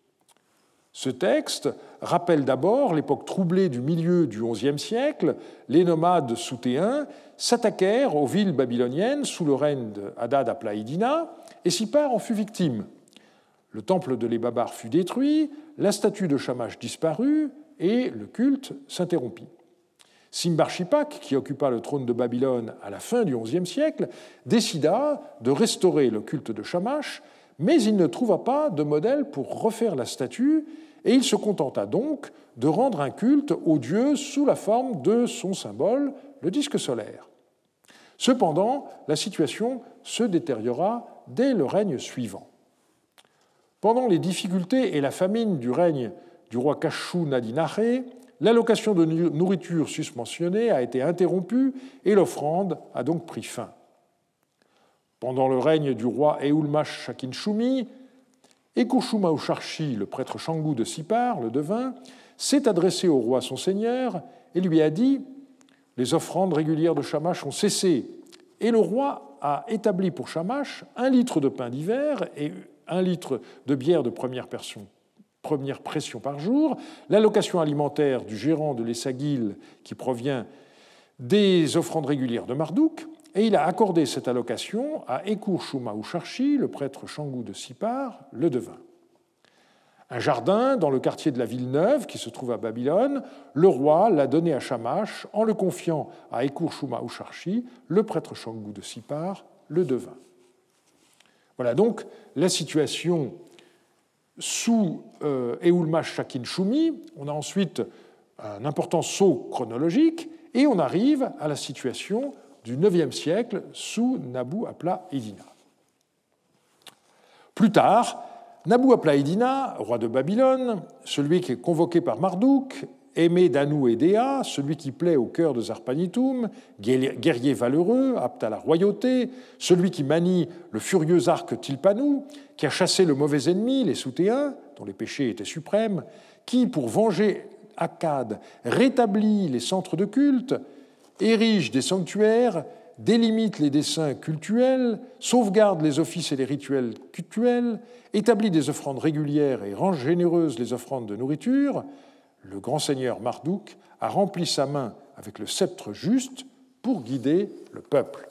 Ce texte rappelle d'abord l'époque troublée du milieu du onzième siècle. Les nomades soutéens s'attaquèrent aux villes babyloniennes sous le règne d'Hadad-Aplaïdina et Sippar en fut victime. Le temple de les Babars fut détruit, la statue de Shamash disparut et le culte s'interrompit. Simbar-Shippak, qui occupa le trône de Babylone à la fin du onzième siècle, décida de restaurer le culte de Shamash, mais il ne trouva pas de modèle pour refaire la statue et il se contenta donc de rendre un culte au dieu sous la forme de son symbole, le disque solaire. Cependant, la situation se détériora dès le règne suivant. Pendant les difficultés et la famine du règne du roi Kashu-Nadinare, l'allocation de nourriture susmentionnée a été interrompue et l'offrande a donc pris fin. Pendant le règne du roi Eulmash Shakin-Shumi, Ekur-Shuma Usharshi, le prêtre Shangou de Sippar, le devin, s'est adressé au roi son seigneur et lui a dit « Les offrandes régulières de Shamash ont cessé et le roi a établi pour Shamash un litre de pain d'hiver et un litre de bière de première pression, première pression par jour, l'allocation alimentaire du gérant de l'Essagil qui provient des offrandes régulières de Marduk, et il a accordé cette allocation à Ekur Shuma Usharshi, le prêtre Shangou de Sippar, le devin. Un jardin dans le quartier de la ville neuve qui se trouve à Babylone, le roi l'a donné à Shamash en le confiant à Ekur Shuma Usharshi, le prêtre Shangou de Sippar, le devin. Voilà donc la situation sous euh, Eulmash Shakin-Shumi. On a ensuite un important saut chronologique et on arrive à la situation du neuvième siècle sous Nabou-Apla-Iddina. Plus tard, Nabou-Apla-Iddina, roi de Babylone, celui qui est convoqué par Marduk, aimé d'Anou et d'Ea, celui qui plaît au cœur de Zarpanitum, guerrier valeureux, apte à la royauté, celui qui manie le furieux arc Tilpanou, qui a chassé le mauvais ennemi, les Soutéens, dont les péchés étaient suprêmes, qui, pour venger Akkad, rétablit les centres de culte, érige des sanctuaires, délimite les desseins cultuels, sauvegarde les offices et les rituels cultuels, établit des offrandes régulières et rend généreuses les offrandes de nourriture, le grand seigneur Marduk a rempli sa main avec le sceptre juste pour guider le peuple.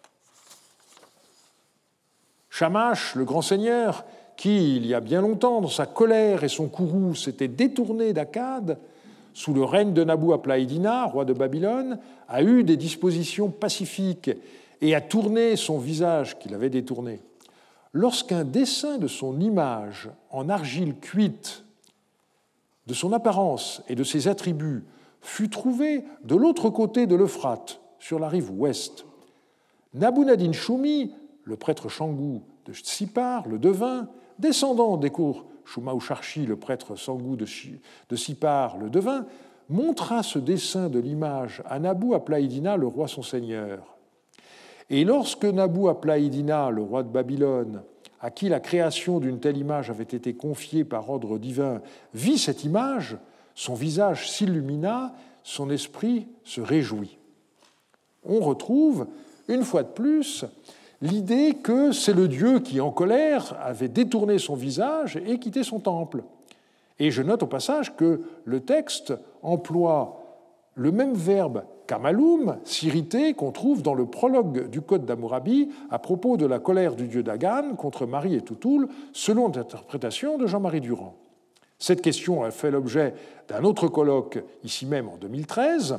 Shamash, le grand seigneur, qui, il y a bien longtemps, dans sa colère et son courroux, s'était détourné d'Akkad, sous le règne de Nabou-Apla-Iddina, roi de Babylone, a eu des dispositions pacifiques et a tourné son visage qu'il avait détourné. Lorsqu'un dessin de son image en argile cuite, de son apparence et de ses attributs, fut trouvé de l'autre côté de l'Euphrate, sur la rive ouest, Nabu-Nadin Shumi, le prêtre Shangou de Sipar, le devin, descendant des cours Shumausharchi, le prêtre Sangou de Sipar, le devin, montra ce dessin de l'image à Nabou-Apla-Iddina, le roi son seigneur. Et lorsque Nabou-Apla-Iddina, le roi de Babylone, à qui la création d'une telle image avait été confiée par ordre divin, vit cette image, son visage s'illumina, son esprit se réjouit. On retrouve, une fois de plus, l'idée que c'est le Dieu qui, en colère, avait détourné son visage et quitté son temple. Et je note au passage que le texte emploie le même verbe qu'Amaloum, s'irriter, qu'on trouve dans le prologue du Code d'Hammurabi à propos de la colère du dieu Dagan contre Marie et Toutoul, selon l'interprétation de Jean-Marie Durand. Cette question a fait l'objet d'un autre colloque, ici même en deux mille treize.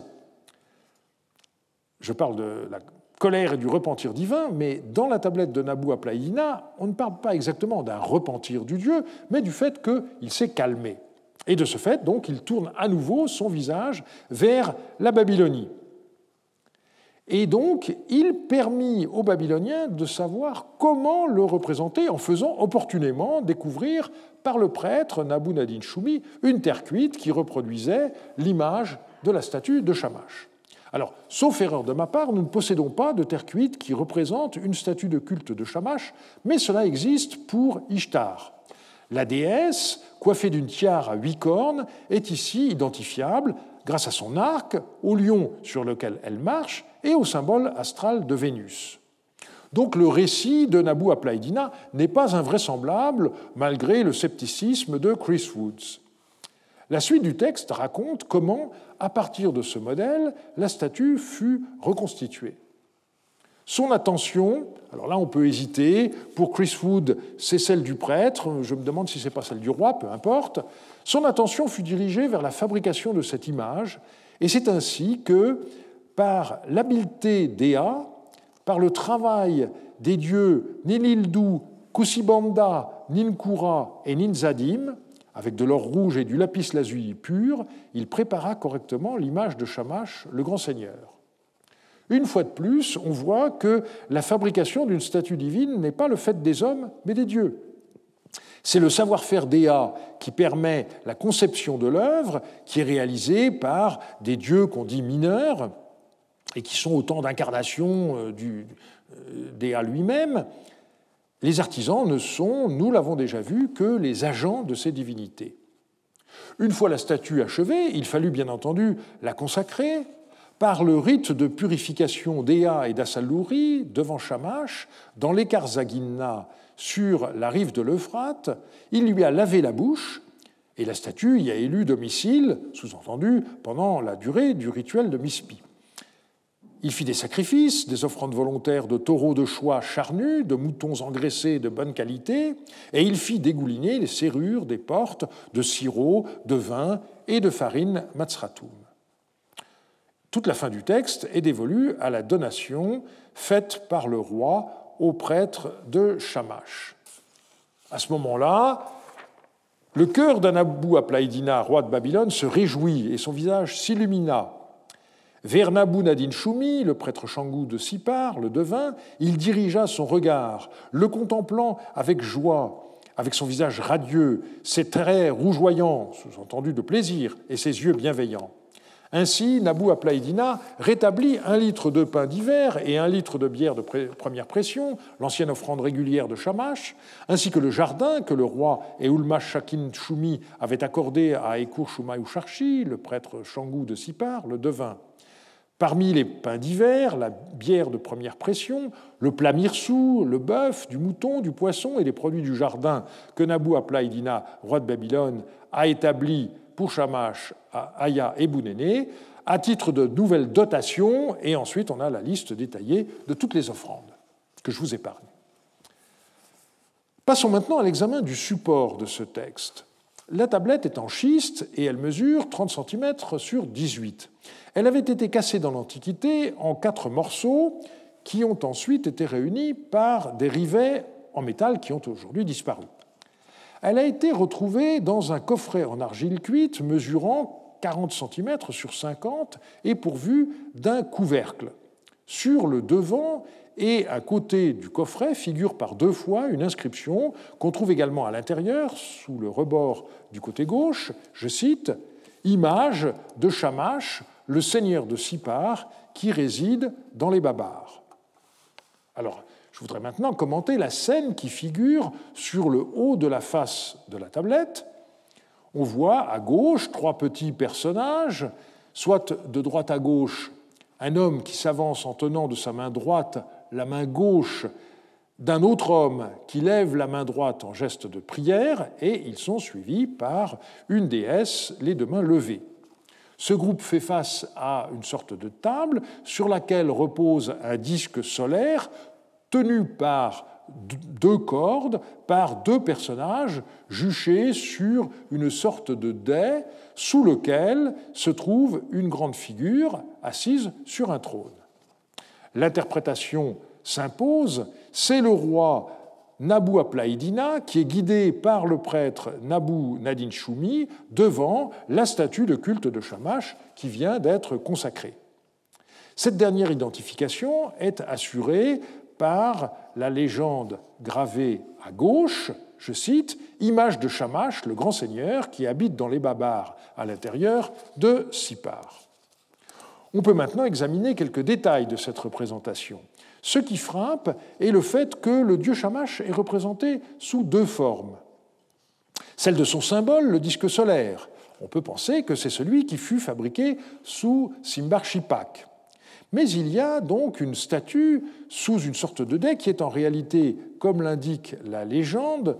Je parle de la colère et du repentir divin, mais dans la tablette de Nabou-Apla-Iddina, on ne parle pas exactement d'un repentir du dieu, mais du fait qu'il s'est calmé. Et de ce fait, donc, il tourne à nouveau son visage vers la Babylonie. Et donc, il permit aux Babyloniens de savoir comment le représenter en faisant opportunément découvrir par le prêtre Nabou-Nadin Shumi une terre cuite qui reproduisait l'image de la statue de Shamash. Alors, sauf erreur de ma part, nous ne possédons pas de terre cuite qui représente une statue de culte de Shamash, mais cela existe pour Ishtar. La déesse, coiffée d'une tiare à huit cornes, est ici identifiable grâce à son arc, au lion sur lequel elle marche et au symbole astral de Vénus. Donc le récit de Nabou-Apla-Iddina n'est pas invraisemblable malgré le scepticisme de Chris Woods. La suite du texte raconte comment, à partir de ce modèle, la statue fut reconstituée. Son attention, alors là on peut hésiter, pour Chris Wood c'est celle du prêtre, je me demande si ce n'est pas celle du roi, peu importe, son attention fut dirigée vers la fabrication de cette image, et c'est ainsi que, par l'habileté d'Ea, par le travail des dieux Ninildu, Kusibanda, Ninkura et Ninzadim, avec de l'or rouge et du lapis lazuli pur, il prépara correctement l'image de Shamash, le grand seigneur. Une fois de plus, on voit que la fabrication d'une statue divine n'est pas le fait des hommes, mais des dieux. C'est le savoir-faire d'Ea qui permet la conception de l'œuvre, qui est réalisée par des dieux qu'on dit mineurs, et qui sont autant d'incarnations d'Ea lui-même. Les artisans ne sont, nous l'avons déjà vu, que les agents de ces divinités. Une fois la statue achevée, il fallut bien entendu la consacrer par le rite de purification d'Ea et d'Assallouri devant Shamash, dans l'écart Zaginna sur la rive de l'Euphrate. Il lui a lavé la bouche et la statue y a élu domicile, sous-entendu, pendant la durée du rituel de Mispi. Il fit des sacrifices, des offrandes volontaires de taureaux de choix charnus, de moutons engraissés de bonne qualité, et il fit dégouliner les serrures des portes de sirop, de vin et de farine matzratum. Toute la fin du texte est dévolue à la donation faite par le roi au prêtre de Shamash. À ce moment-là, Le cœur d'Anabu Aplaïdina, roi de Babylone, se réjouit et son visage s'illumina. Vers Nabu Nadin Shumi, le prêtre Shangou de Sipar, le devin, il dirigea son regard, le contemplant avec joie, avec son visage radieux, ses traits rougeoyants, sous-entendu de plaisir, et ses yeux bienveillants. Ainsi, Nabu Aplaïdina rétablit un litre de pain d'hiver et un litre de bière de première pression, l'ancienne offrande régulière de Shamash, ainsi que le jardin que le roi Eulmash Shakin Shumi avait accordé à Ekur Shumai Usharchi, le prêtre Shangou de Sipar, le devin. Parmi les pains d'hiver, la bière de première pression, le plat mirsou, le bœuf, du mouton, du poisson et les produits du jardin que Nabu Aplaïdina, roi de Babylone, a établi pour Shamash, Aya et Bounéné, à titre de nouvelle dotation, et ensuite on a la liste détaillée de toutes les offrandes que je vous épargne. Passons maintenant à l'examen du support de ce texte. La tablette est en schiste et elle mesure trente centimètres sur dix-huit. Elle avait été cassée dans l'Antiquité en quatre morceaux qui ont ensuite été réunis par des rivets en métal qui ont aujourd'hui disparu. Elle a été retrouvée dans un coffret en argile cuite mesurant quarante centimètres sur cinquante et pourvu d'un couvercle. Sur le devant et à côté du coffret figure par deux fois une inscription qu'on trouve également à l'intérieur, sous le rebord du côté gauche, je cite, « Image de Shamash, le seigneur de Sipar, qui réside dans les Babars ». Alors, je voudrais maintenant commenter la scène qui figure sur le haut de la face de la tablette. On voit à gauche trois petits personnages, soit de droite à gauche, un homme qui s'avance en tenant de sa main droite la main gauche d'un autre homme qui lève la main droite en geste de prière, et ils sont suivis par une déesse, les deux mains levées. Ce groupe fait face à une sorte de table sur laquelle repose un disque solaire tenu par deux cordes, par deux personnages juchés sur une sorte de dais sous lequel se trouve une grande figure assise sur un trône. L'interprétation s'impose, c'est le roi Nabu Aplaïdina qui est guidé par le prêtre Nabu Nadin Shumi devant la statue de culte de Shamash qui vient d'être consacrée. Cette dernière identification est assurée par la légende gravée à gauche, je cite, « Image de Shamash, le grand seigneur, qui habite dans les Babars, à l'intérieur de Sipar ». On peut maintenant examiner quelques détails de cette représentation. Ce qui frappe est le fait que le dieu Shamash est représenté sous deux formes. Celle de son symbole, le disque solaire. On peut penser que c'est celui qui fut fabriqué sous Simbar-Shipak. Mais il y a donc une statue sous une sorte de dais qui est en réalité, comme l'indique la légende,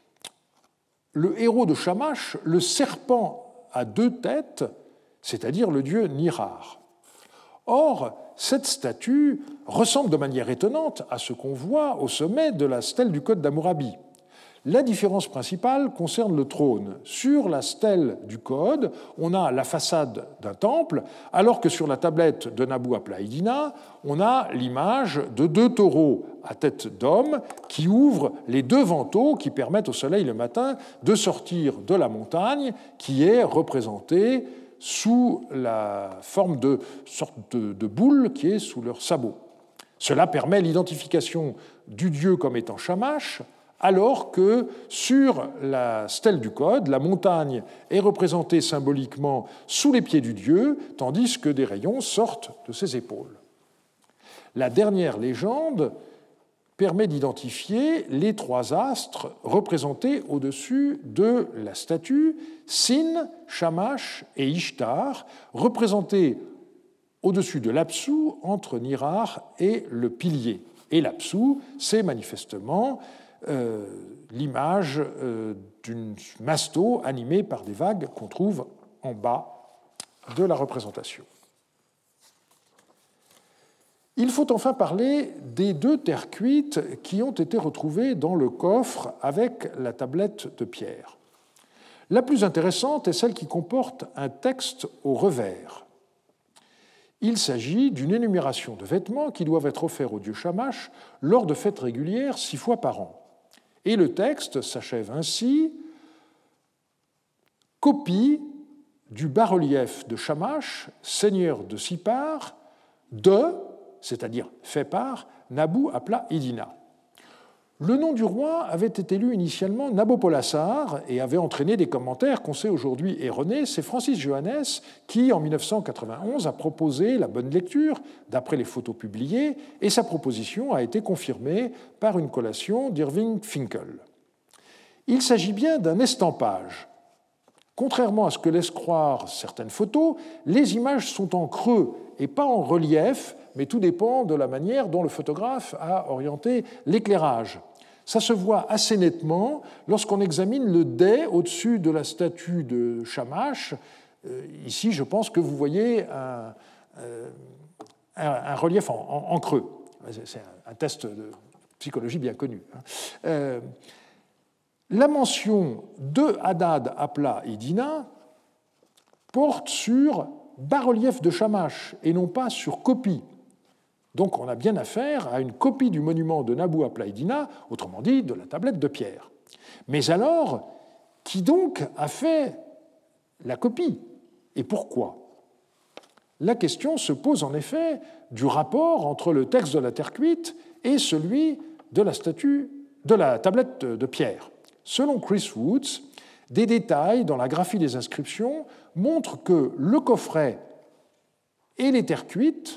le héros de Shamash, le serpent à deux têtes, c'est-à-dire le dieu Nirar. Or, cette statue ressemble de manière étonnante à ce qu'on voit au sommet de la stèle du Code d'Hammurabi. La différence principale concerne le trône. Sur la stèle du Code, on a la façade d'un temple, alors que sur la tablette de Nabu Aplaïdina, on a l'image de deux taureaux à tête d'homme qui ouvrent les deux vantaux qui permettent au soleil le matin de sortir de la montagne, qui est représentée sous la forme de sorte de, de boule qui est sous leur sabot. Cela permet l'identification du dieu comme étant Shamash, alors que sur la stèle du Code, la montagne est représentée symboliquement sous les pieds du dieu, tandis que des rayons sortent de ses épaules. La dernière légende permet d'identifier les trois astres représentés au-dessus de la statue, Sin, Shamash et Ishtar, représentés au-dessus de l'Apsu entre Nirar et le pilier. Et l'Apsu, c'est manifestement euh, l'image euh, d'une masto animée par des vagues qu'on trouve en bas de la représentation. Il faut enfin parler des deux terres cuites qui ont été retrouvées dans le coffre avec la tablette de pierre. La plus intéressante est celle qui comporte un texte au revers. Il s'agit d'une énumération de vêtements qui doivent être offerts au dieu Shamash lors de fêtes régulières six fois par an. Et le texte s'achève ainsi. copie du bas-relief de Shamash, seigneur de Sipar, de, c'est-à-dire fait par, Nabu Apla Iddina. Le nom du roi avait été lu initialement Nabopolassar et avait entraîné des commentaires qu'on sait aujourd'hui erronés. C'est Francis Johannes qui, en mille neuf cent quatre-vingt-onze, a proposé la bonne lecture d'après les photos publiées, et sa proposition a été confirmée par une collation d'Irving Finkel. Il s'agit bien d'un estampage. Contrairement à ce que laissent croire certaines photos, les images sont en creux et pas en relief, mais tout dépend de la manière dont le photographe a orienté l'éclairage. Ça se voit assez nettement lorsqu'on examine le dais au-dessus de la statue de Shamash. Ici, je pense que vous voyez un, un, un relief en, en, en creux. C'est un test de psychologie bien connu. Euh, La mention de Hadad Apla Iddina porte sur bas-relief de Shamash et non pas sur copie. Donc on a bien affaire à une copie du monument de Nabu Apla Iddina, autrement dit de la tablette de pierre. Mais alors, qui donc a fait la copie et pourquoi? La question se pose en effet du rapport entre le texte de la terre cuite et celui de la statue de la tablette de pierre. Selon Chris Woods, des détails dans la graphie des inscriptions montrent que le coffret et les terres cuites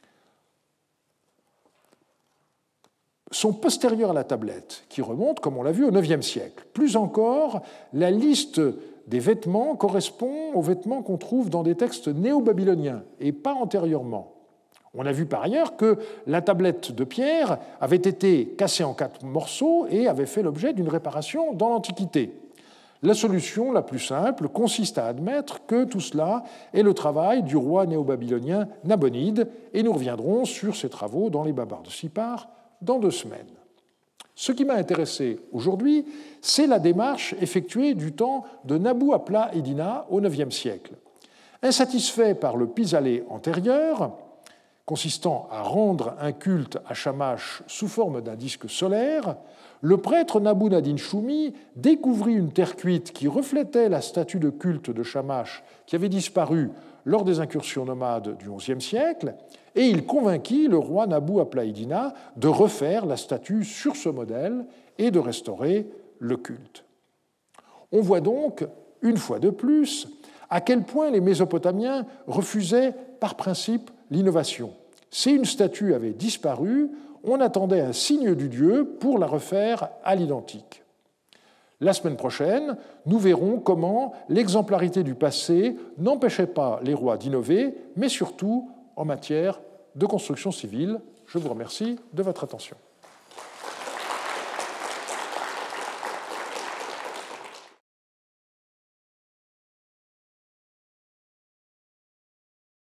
sont postérieurs à la tablette, qui remonte, comme on l'a vu, au neuvième siècle. Plus encore, la liste des vêtements correspond aux vêtements qu'on trouve dans des textes néo-babyloniens, et pas antérieurement. On a vu par ailleurs que la tablette de pierre avait été cassée en quatre morceaux et avait fait l'objet d'une réparation dans l'Antiquité. La solution la plus simple consiste à admettre que tout cela est le travail du roi néo-babylonien Nabonide, et nous reviendrons sur ces travaux dans les Babars de Sipar dans deux semaines. Ce qui m'a intéressé aujourd'hui, c'est la démarche effectuée du temps de Nabu Apla Iddina au neuvième siècle. Insatisfait par le pis-aller antérieur, consistant à rendre un culte à Shamash sous forme d'un disque solaire, le prêtre Nabu Nadin Shumi découvrit une terre cuite qui reflétait la statue de culte de Shamash qui avait disparu lors des incursions nomades du onzième siècle, et il convainquit le roi Nabu Apla Iddina de refaire la statue sur ce modèle et de restaurer le culte. On voit donc, une fois de plus, à quel point les Mésopotamiens refusaient par principe l'innovation. Si une statue avait disparu, on attendait un signe du dieu pour la refaire à l'identique. La semaine prochaine, nous verrons comment l'exemplarité du passé n'empêchait pas les rois d'innover, mais surtout en matière de construction civile. Je vous remercie de votre attention.